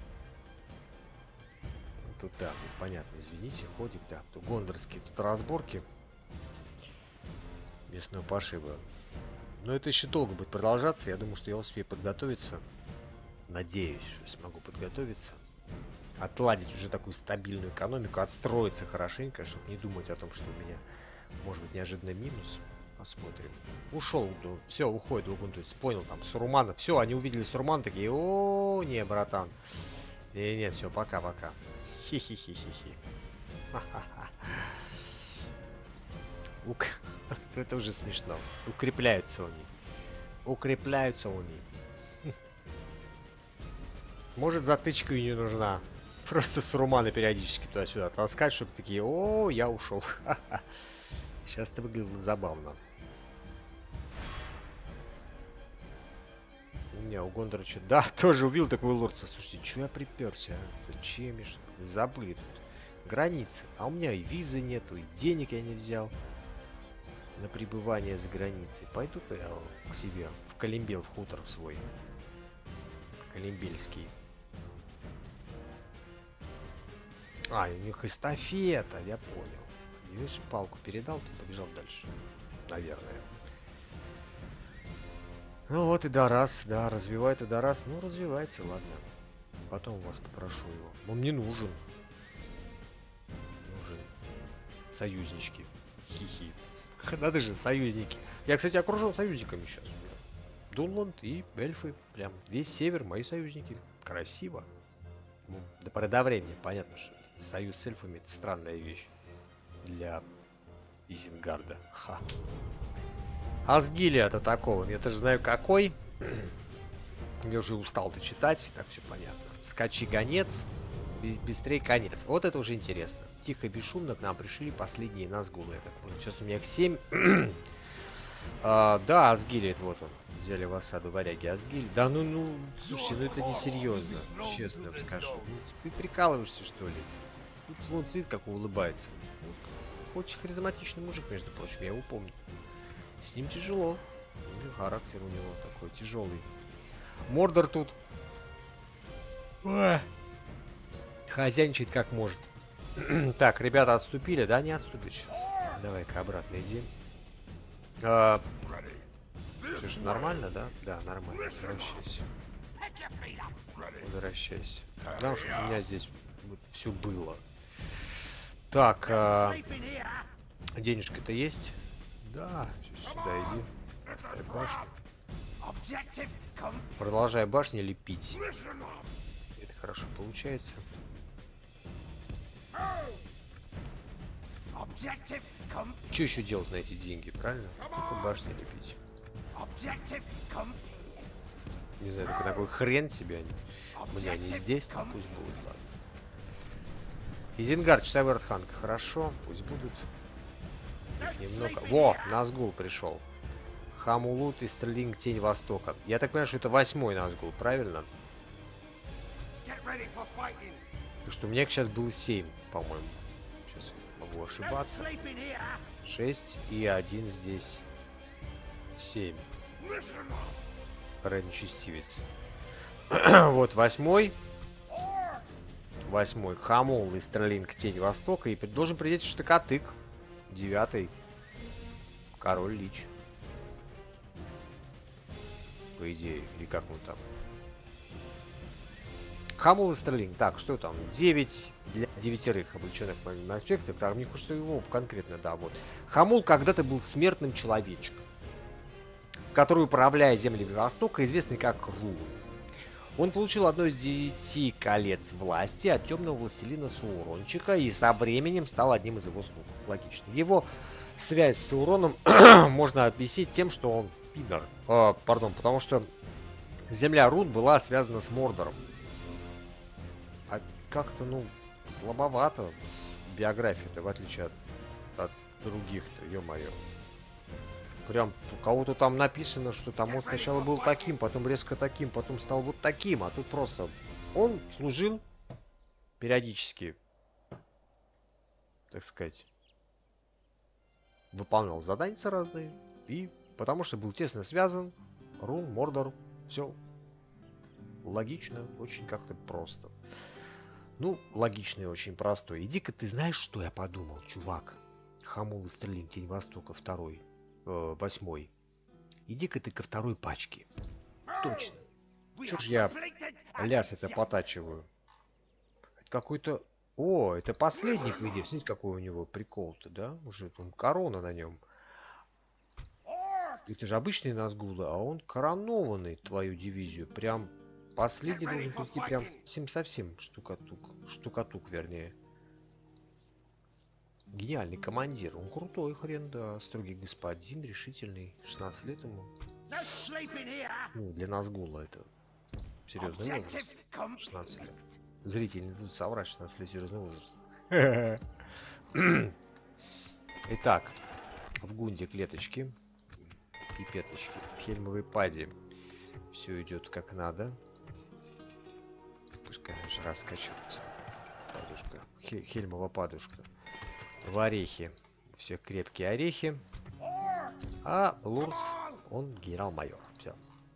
Тут, да, тут понятно, извините, ходик, да. Тут гондорские, тут разборки. Местную пошибу. Но это еще долго будет продолжаться. Я думаю, что я успею подготовиться. Надеюсь, что смогу подготовиться. Отладить уже такую стабильную экономику. Отстроиться хорошенько, чтобы не думать о том, что у меня может быть неожиданный минус. Посмотрим. Ушел. Ну, все, уходит Долгундурис. Понял, там, Сарумана. Все, они увидели Сарумана, такие, о, не, братан. Не, нет, все, пока-пока. Хи-хи-хи-хи-хи. Ха-ха-ха. Ук. Это уже смешно. Укрепляются они. Укрепляются они. Может, затычка и не нужна. Просто с румана периодически туда-сюда таскать, чтобы такие: о, я ушел. Сейчас это выглядело забавно. Не, у Гондора что? Да, тоже увидел такого лорца. Слушайте, что я приперся? А? Зачем я что? Забыли тут границы. А у меня и визы нету, и денег я не взял на пребывание за границей. Пойду-ка я к себе в Колимбел, в хутор в свой. Колимбельский. А, у них эстафета, я понял. Видишь, палку передал, ты побежал дальше. Наверное. Ну вот и Дарас, да, развивает и Дарас. Ну, развивайте, ладно. Потом вас попрошу его. Он мне нужен. Нужен. Союзнички. Хихи. Надо же, союзники. Я, кстати, окружен союзниками сейчас. Дунланд и эльфы. Прям весь север мои союзники. Красиво. Ну, до поры до времени. Понятно, что союз с эльфами — это странная вещь. Для Изенгарда. Ха. Асгилия-то такого. Я тоже знаю какой. Я уже устал-то читать. Так все понятно. Скачи гонец. Быстрее конец. Вот это уже интересно. Тихо и бесшумно к нам пришли последние назгулы. Я так понял. Сейчас у меня их семь. а, да, Асгилия, это вот он. Взяли в осаду варяги Асгиль. Да ну, ну, слушай, ну это не серьезно. Честно скажу. Ну, ты прикалываешься, что ли? Тут вон цвет как улыбается. Вот, очень харизматичный мужик, между прочим, я его помню. С ним тяжело. Ну, характер у него такой тяжелый. Мордор тут Ах. хозяйничает как может. Так, ребята отступили, да? Не отступят сейчас. Давай-ка обратно иди. А, что ж, нормально, да? Да, нормально. Возвращайся. Возвращайся. Потому что у меня здесь вот все было. Так, а... денежки-то есть? Да, сейчас сюда иди. Оставь башню. Продолжай башни лепить. Это хорошо получается. Что еще делать на эти деньги, правильно? Только башни лепить. Не знаю, только такой хрен тебе они. Мне они здесь, но пусть будут, ладно. Изенгард, часовой Артханг, хорошо, пусть будут. Их немного. Во, Назгул пришел. Хамулут и Стерлинг, Тень Востока. Я так понимаю, что это восьмой Назгул, правильно? Потому что у меня сейчас было семь, по-моему. Сейчас могу ошибаться. шесть и один здесь. семь. Нечестивец. Вот восьмой. Восьмой. Хамул и Стерлинг, Тень Востока. И должен прийти Штыкатык. Девятый. Король Лич. По идее. Или как он там? Хамул и Стерлинг. Так, что там? девять для девятерых облеченных на аспектах. Так, мне кажется, его конкретно, да, вот. Хамул когда-то был смертным человечком, который, управляя землями Востока, известный как Ру. Он получил одно из девяти колец власти от темного властелина Саурончика и со временем стал одним из его слуг. Логично. Его связь с Сауроном можно объяснить тем, что он пидор. Э, пардон, потому что земля Рун была связана с Мордором. А как-то, ну, слабовато биография-то, в отличие от, от других-то, ё-моё. Прям у кого-то там написано, что там он сначала был таким, потом резко таким, потом стал вот таким, а тут просто он служил периодически, так сказать, выполнял задания разные, и потому что был тесно связан, Рун, Мордор, все логично, очень как-то просто. Ну, логично и очень простой. Иди-ка, ты знаешь, что я подумал, чувак? Хамул и Стерлинг, Тень Востока, второй. Восьмой. Иди-ка ты ко второй пачке. Точно. Чё ж я ляс это потачиваю? Это какой-то... О, это последний, по идее. Смотрите, какой у него прикол-то, да? Уже там корона на нем. Это же обычный Назгул, а он коронованный, твою дивизию. Прям последний должен прийти прям совсем-совсем штукатук. Штукатук, вернее. Гениальный командир. Он крутой хрен, да. Строгий господин, решительный. шестнадцать лет ему. Ну, для Назгула это серьезный возраст. шестнадцать лет. Зрители не будут соврать, шестнадцать лет серьезный возраст. Итак, в Гунде клеточки. Пипеточки. В Хельмовой паде. Все идет как надо. Пусть, конечно, раскачивается. Падушка. Хе Хельмова падушка. В орехи. У всех крепкие орехи. А Лурс, он генерал-майор. Все.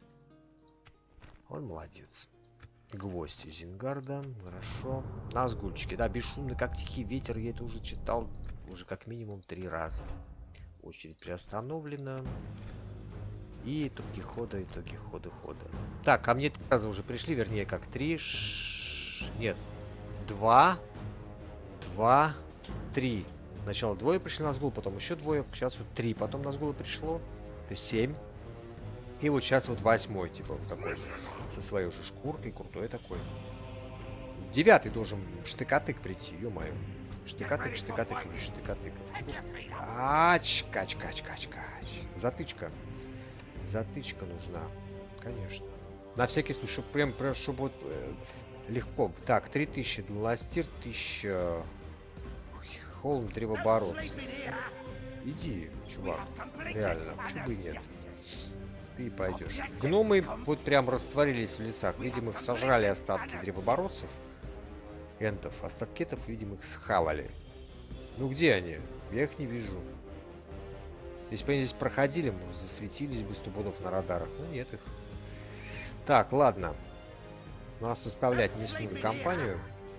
Он молодец. Гвоздь из Зингарда. Хорошо. Назгульчики. Да, бесшумный, как тихий ветер. Я это уже читал уже как минимум три раза. Очередь приостановлена. И итоги хода, итоги хода, хода. Так, ко мне три раза уже пришли, вернее, как три. Ш... Нет. Два. Два. Три. Сначала двое пришли на сгул, потом еще двое. Сейчас вот три. Потом на сгул пришло. Это семь. И вот сейчас вот восьмой, типа, вот такой. Со своей уже шкуркой, крутой такой. Девятый должен штыкатык прийти, ё-моё. Штыкатык, штыкатык, штыкатык. Ач, кач, кач, кач, кач. Затычка. Затычка нужна, конечно. На всякий случай, чтобы прям, прям чтобы вот э, легко. Так, три тысячи Дластир, тысяча Холм, Древоборот. Иди, чувак. Реально, почему бы и нет? Ты пойдешь. Гномы вот прям растворились в лесах. Видимо, их сожрали остатки древоборотцев. Энтов. Остаткетов, видимо, их схавали. Ну где они? Я их не вижу. Если бы они здесь проходили, может, засветились бы сто пудов на радарах. Ну нет их. Так, ладно. Надо составлять мясную компанию.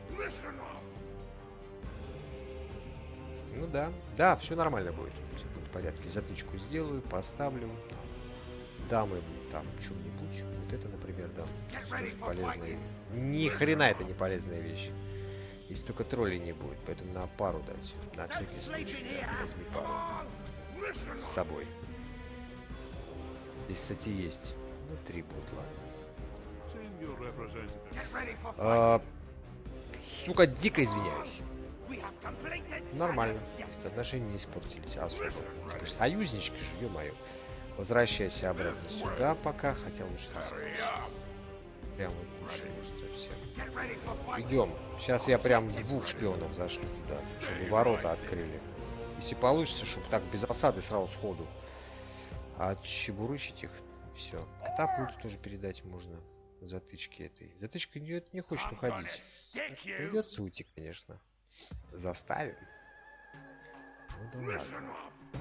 Ну да. Да, все нормально будет. Все будет в порядке. Затычку сделаю, поставлю. Дамы там что-нибудь. Вот это, например, дам. Тоже полезная. Ни хрена это не полезная вещь. Если только троллей не будет. Поэтому на пару дать. На всякий случай. Да, возьми пару. С собой. Здесь, кстати, есть. Ну, три будет, ладно. А, сука, дико извиняюсь. Нормально. Отношения не испортились особо. Теперь союзнички же, ё-моё. Возвращайся обратно сюда пока. Хотя лучше прямо лучше совсем. Идем. Сейчас я прям двух шпионов зашлю туда, чтобы ворота открыли. Если получится, чтобы так без осады сразу сходу отчебурычить их. Все. Катапульту тоже передать можно. Затычки этой. Затычка не, не хочет уходить. Придется уйти, конечно. Заставим. Ну да ладно.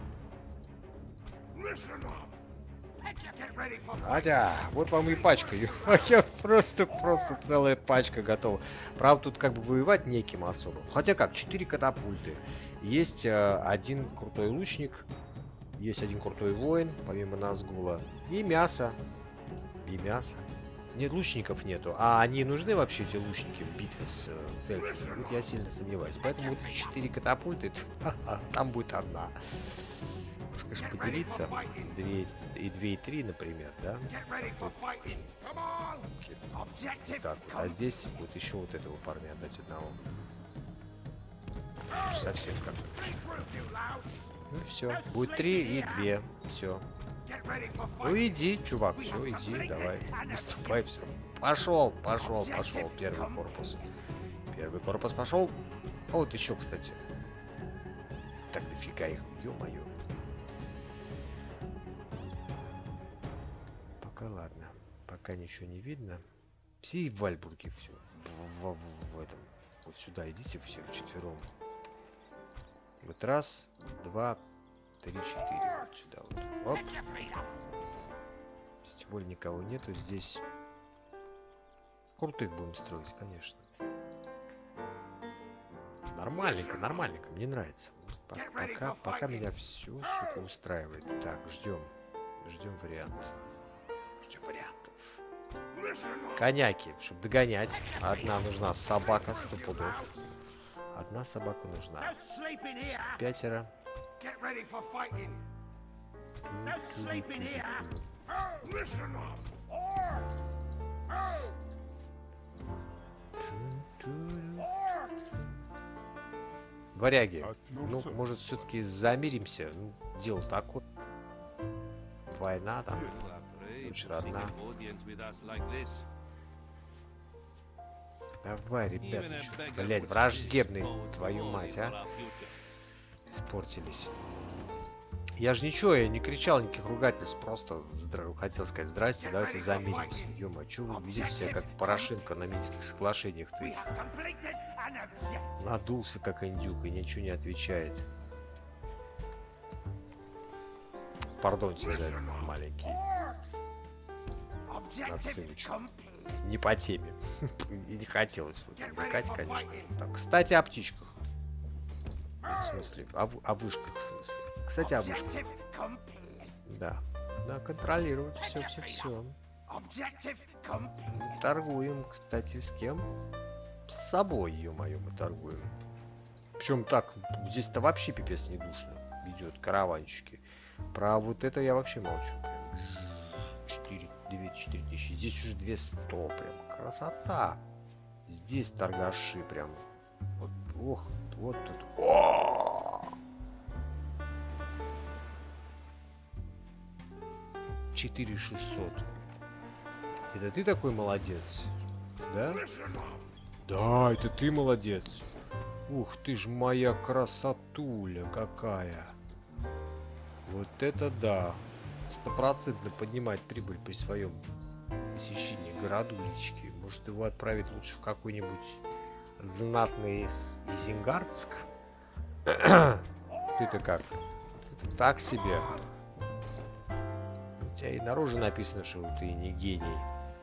Хотя, вот вам и пачка. Я просто, просто целая пачка готова. Правда, тут как бы воевать неким особо. Хотя как, четыре катапульты. Есть э, один крутой лучник. Есть один крутой воин, помимо Назгула. И мясо. И мясо. Нет, лучников нету. А они нужны вообще, эти лучники, в битве с, с эльфами? Вот я сильно сомневаюсь. Поэтому вот эти четыре катапульты, там будет одна. Может, конечно, поделиться. Две и две и три, например, да? Вот. Так вот. А здесь вот еще вот этого парня отдать одного. Совсем как-то. Ну все. Будет три и две. Все. Ну иди, чувак, все, иди, давай. Наступай, все. Пошел, пошел, пошел. Первый корпус. Первый корпус пошел. А вот еще, кстати. Так дофига их, ё-моё. Пока ладно. Пока ничего не видно. Все в Вальбурге все. В, в, в, в этом. Вот сюда идите все вчетвером. Вот раз, два, три, четыре. Вот сюда вот. Оп. Тем более никого нету здесь. Крутых будем строить, конечно. Нормальненько, нормальненько. Мне нравится. Пока, пока меня все, сука, устраивает. Так, ждем. Ждем вариантов. Ждем вариантов. Коняки, чтобы догонять. Одна нужна собака, сто пудов. Одна собака нужна. Пятеро. Варяги, ну, может, все-таки замиримся? Ну, дело такое. Война там, лучше родна. Давай, ребята, блять, враждебный, твою мать, а? Испортились. Я же ничего, я не кричал никаких ругательств, просто здра... хотел сказать здрасте, давайте замиримся. Ё-моё, чё вы видите себя как Порошенко на Минских соглашениях-то этих? Надулся как индюк и ничего не отвечает. Пардоньте за этот маленький отсылочку. Не по теме. Не хотелось вот увлекать, конечно. Так, кстати, о птичках. В смысле, о, о вышках, в смысле. Кстати, о вышках. Да. Да, контролировать все, все, все. Торгуем, кстати, с кем? С собой, ё-моё, мы торгуем. Причем так, здесь-то вообще пипец не душно. Ведет караванчики. Про вот это я вообще молчу. четыре, две, четыре тысячи. Здесь уже двести прям. Красота. Здесь торгаши прям. Вот, ох, вот тут. О! четыре шестьсот. Это ты такой молодец? Да? Да, это ты молодец. Ух ты ж моя красотуля какая. Вот это да. Стопроцентно поднимать прибыль при своем посещении городулечки. Может его отправить лучше в какой-нибудь знатный Изенгардск? Ты-то как? Ты-то так себе. У тебя и наружу написано, что ты не гений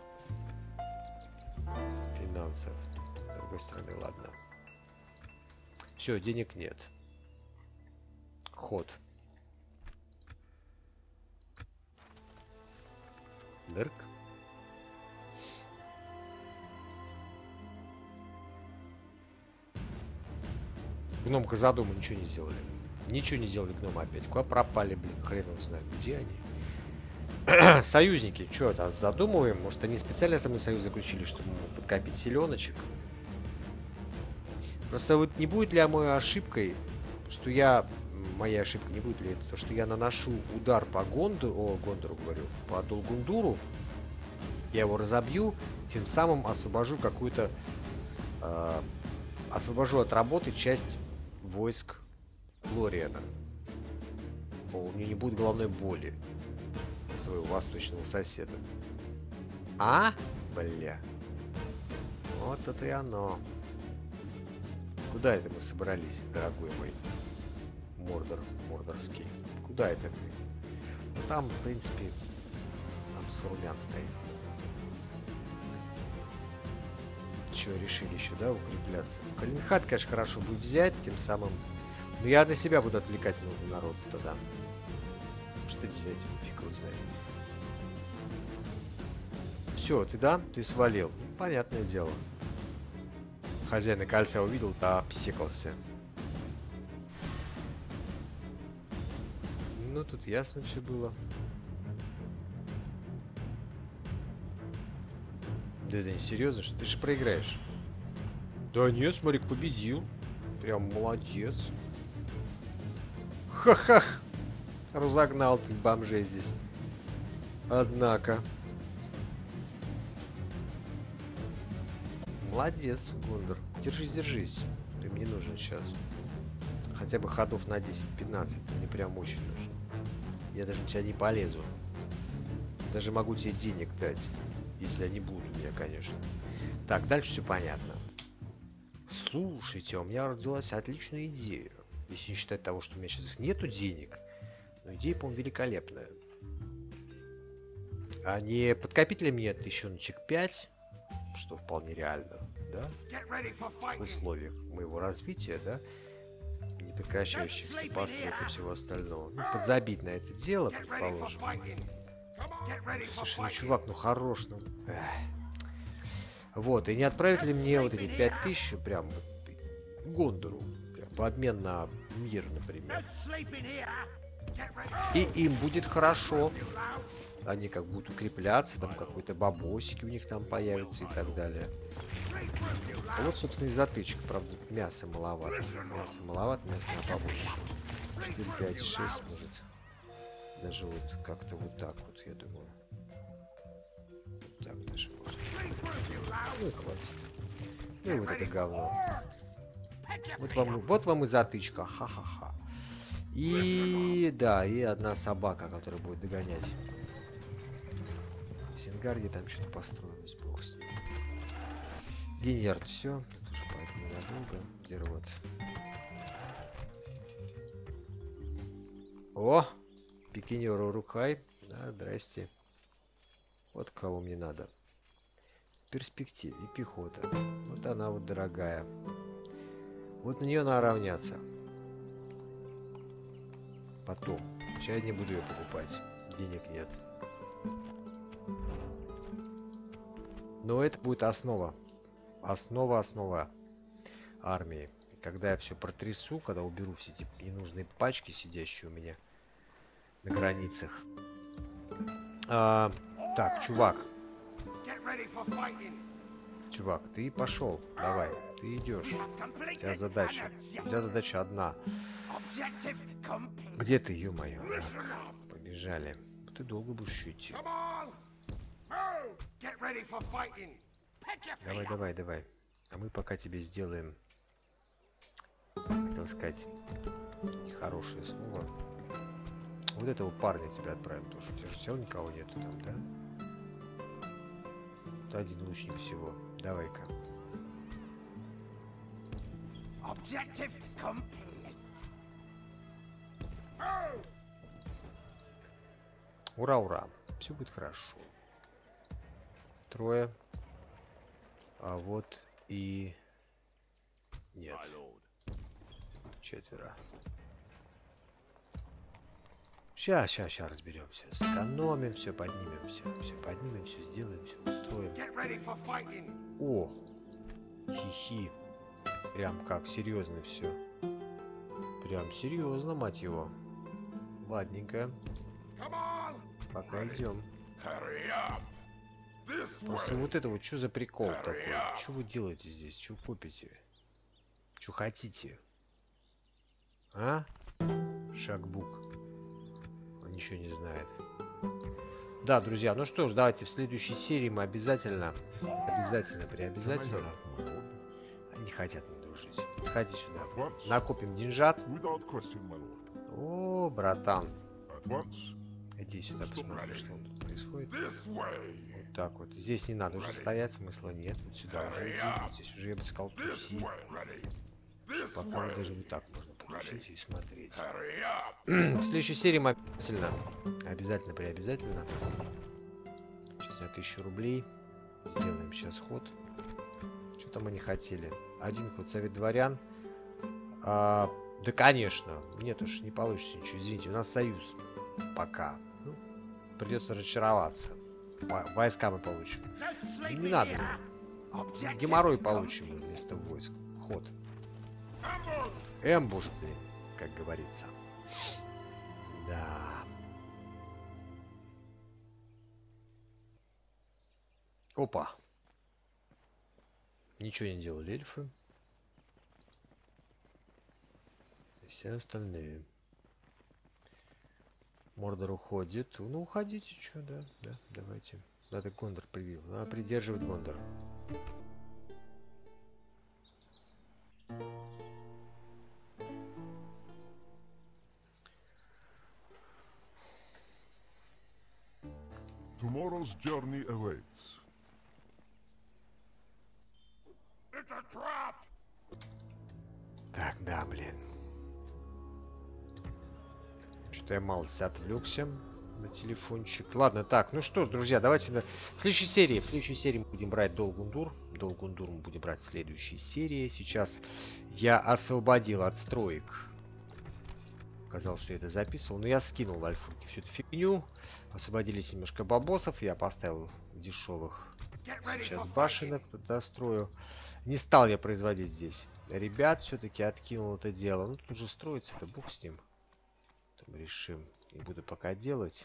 финансов. С другой стороны, ладно. Все, денег нет. Ход. Дырк. Гномка задумал, ничего не сделали. Ничего не сделали гномы опять. Куда пропали, блин, хрен его знает, где они. Союзники, что-то задумываем. Может, они специально со мной союз заключили, чтобы подкопить селеночек. Просто вот не будет ли моей ошибкой, что я... Моя ошибка не будет ли это, то, что я наношу удар по Гондору, о, Гондору говорю, по Долгундуру, я его разобью, тем самым освобожу какую-то... Э, освобожу от работы часть войск Лориана. О, у меня не будет головной боли своего восточного соседа. А? Бля. Вот это и оно. Куда это мы собрались, дорогой мой Мордор, Мордорский? Куда это мы? Ну там, в принципе, там Саурмян стоит. Че, решили еще, да, укрепляться? Калинхат, конечно, хорошо будет взять, тем самым... Но я на себя буду отвлекать много народу тогда. Что взять? Фиг его знает. Все, ты да? Ты свалил. Ну, понятное дело. Хозяина кольца увидел, да, обсекался. Ну, тут ясно все было. Да это не серьезно, что ты же проиграешь. Да нет, смотри, победил. Прям молодец. Ха-ха! Разогнал ты бомжей здесь. Однако. Молодец, Гондор. Держись, держись. Ты мне нужен сейчас. Хотя бы ходов на десять-пятнадцать. Ты мне прям очень нужен. Я даже на тебя не полезу. Даже могу тебе денег дать. Если они будут у меня, конечно. Так, дальше все понятно. Слушайте, у меня родилась отличная идея. Если не считать того, что у меня сейчас нету денег. Но идея, по-моему, великолепная. А не подкопить ли мне тысячоночек пять? Что вполне реально, да? В условиях моего развития, да? Непрекращающихся постройок и всего остального. Ну, подзабить на это дело, предположим. Слушай, ну чувак, ну хорош, ну... Эх. Вот, и не отправить ли мне вот эти пять тысяч прям вот Гондору? Прям в обмен на мир, например. И им будет хорошо. они как будут укрепляться, там какой-то бабосики у них там появятся и так далее. А вот, собственно, и затычка. Правда, мяса маловато. Мяса маловато, мяса на побольше. четыре, пять, шесть, может. Даже вот как-то вот так вот, я думаю. Вот так даже можно. Ну и хватит. Ну и вот это говно. Вот вам, вот вам и затычка. Ха-ха-ха. И да, и одна собака, которая будет догонять. В Зенгарде там что-то построилось, бог с ним. Гиньярд, все. Тут уже поэтому ненадолго. Где вот. О! Пикинер Урукхай. Да, здрасте. Вот кого мне надо. В перспективе пехота. Вот она вот дорогая. Вот на нее надо равняться. Потом. Сейчас я не буду ее покупать. Денег нет. Но это будет основа. Основа, основа армии. И когда я все протрясу, когда уберу все эти ненужные пачки, сидящие у меня на границах. А, так, чувак. Чувак, ты пошел. Давай, ты идешь. У тебя задача. У тебя задача одна. Где ты, ё-моё? Так, побежали. Ты долго будешь идти. Давай, давай, давай. А мы пока тебе сделаем, хотел сказать, нехорошее слово. Вот этого парня тебя отправим, потому что у тебя же все никого нету там, да? Вот один лучник всего. Давай-ка. Ура, ура. Все будет хорошо. Трое. А вот и... Нет. Четверо. Сейчас, сейчас, сейчас разберемся. Сэкономим, все поднимем, все, все поднимем, все сделаем, все устроим. О, хихи. Прям как серьезно все. Прям серьезно, мать его. Ладненько. Пока идем. После вот этого, что за прикол такой? Что вы делаете здесь? Что купите? Что хотите? А? Шагбук. Он ничего не знает. Да, друзья, ну что ж, давайте в следующей серии мы обязательно, обязательно, приобязательно. Они хотят не дружить. Подходи сюда. Накопим деньжат. О, братан. Иди сюда, посмотри, что тут происходит. Вот так вот. Здесь не надо уже стоять, смысла нет. Вот сюда уже иди. Здесь уже, я бы сказал, туси. Пока вот даже вот так можно получить и смотреть. В следующей серии мы обязательно, обязательно, приобязательно. Сейчас на тысячу рублей. Сделаем сейчас ход. Что там они хотели? Один ход, совет дворян. А, да, конечно. Нет уж, не получится ничего. Извините, у нас союз. Пока. Ну, придется разочароваться. Войска мы получим. Не надо. Геморрой получим вместо войск. Ход. Эмбуш, блин, как говорится. Да. Опа. Ничего не делали эльфы. И все остальные. Мордор уходит. Ну, уходите, что, да, да, давайте. Надо Гондор привил. Надо придерживать Гондор. Tomorrow's journey awaits. Так, да, блин. Что-то я малость отвлекся на телефончик. Ладно, так, ну что ж, друзья, давайте на... в следующей серии, в следующей серии мы будем брать Долгундур. Долгундур мы будем брать в следующей серии. Сейчас я освободил от строек. Казалось, что я это записывал, но я скинул в альфурке всю эту фигню. Освободились немножко бабосов. Я поставил дешевых сейчас башенок дострою. Не стал я производить здесь ребят. Все-таки откинул это дело. Ну, тут уже строится, это бог с ним. Там решим. Не буду пока делать.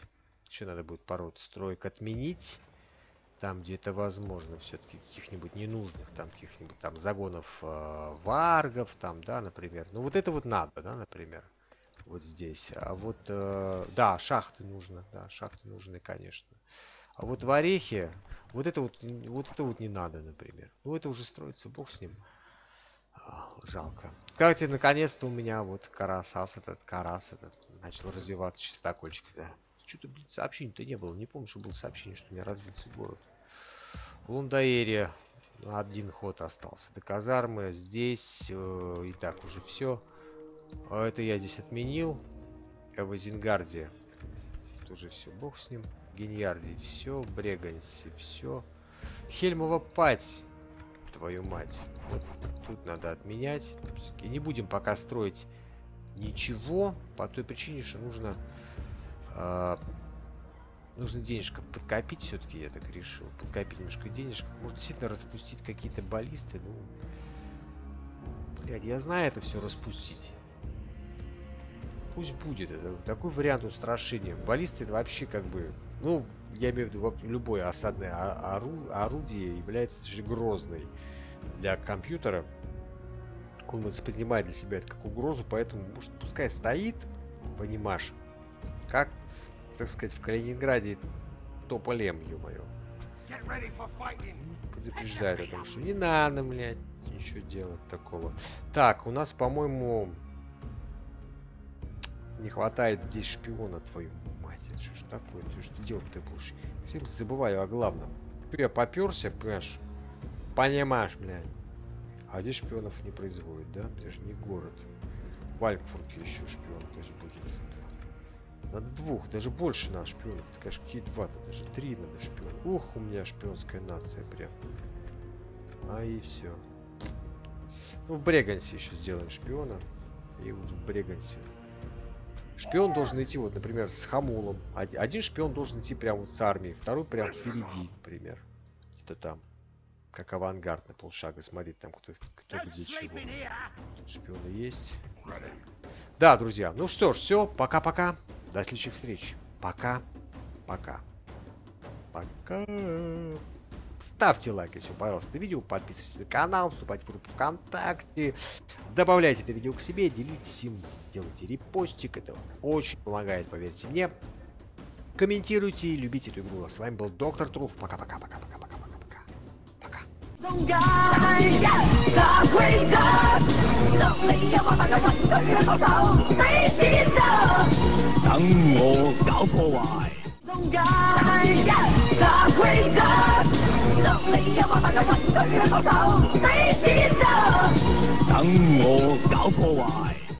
Еще надо будет пару строек отменить. Там, где это возможно, все-таки каких-нибудь ненужных, там, каких-нибудь там загонов э, варгов, там, да, например. Ну, вот это вот надо, да, например. Вот здесь. А вот, э, да, шахты нужно, да, шахты нужны, конечно. А вот в орехе, вот это вот, вот это вот не надо, например. Ну, это уже строится, бог с ним. А, жалко. Кстати, наконец-то у меня вот карасас этот, карас этот, начал развиваться чистокольчик, да. Что-то, блин, сообщений-то не было. Не помню, что было сообщение, что у меня развился город. В Лундаэре один ход остался. До казармы. Здесь э, и так уже все. А это я здесь отменил. А в Изенгарде тоже все. Бог с ним. Геньярде все. Брегансе все. Хельмова пать. Твою мать. Вот тут надо отменять. Не будем пока строить ничего. По той причине, что нужно... Uh, нужно денежка подкопить, все-таки я так решил. Подкопить немножко денежка. Может, действительно распустить какие-то баллисты. Ну, блядь, я знаю это все распустить. Пусть будет. Это такой вариант устрашения. Баллисты это вообще как бы... Ну, я имею в виду, любое осадное ору орудие является же грозной для компьютера. Он воспринимает для себя это как угрозу, поэтому может, пускай стоит, понимаешь, как, так сказать, в Калининграде тополем, ё-моё. Предупреждает о том, что не надо, блядь, ничего делать такого. Так, у нас, по-моему, не хватает здесь шпиона, твою мать. Это что ж такое? Ты что делать-то будешь? Я забываю о главном. Ты я попёрся, понимаешь? Понимаешь, блядь. А здесь шпионов не производят, да? Это же не город. В Альпфурге еще шпион тоже будет. Надо двух, даже больше надо шпионов. Ты, конечно, какие два-то, даже три надо шпионов. Ух, у меня шпионская нация прям. А и все. Ну, в Брегансе еще сделаем шпиона. И вот в Брегансе. Шпион должен идти, вот, например, с Хамулом. Один шпион должен идти прямо вот с армией, второй прямо впереди, например. Где-то там. Как авангард на полшага. Смотрите, там кто, кто где чего. Шпионы есть. Да, друзья. Ну что ж, все. Пока-пока. До следующих встреч. Пока. Пока. Пока. Ставьте лайк, если понравилось видео. Подписывайтесь на канал. Вступайте в группу ВКонтакте. Добавляйте это видео к себе. Делитесь им. Делайте репостик. Это очень помогает, поверьте мне. Комментируйте и любите эту игру. С вами был Доктор Труф. Пока-пока-пока-пока. Đông gai là quy tắc, lực lý do mà bạn đã nhận từ con tàu tí chiến giờ. Đừng ngô搞破壞。Đông gai là quy tắc, lực lý do mà bạn đã nhận từ con tàu tí chiến giờ. Đừng ngô搞破壞。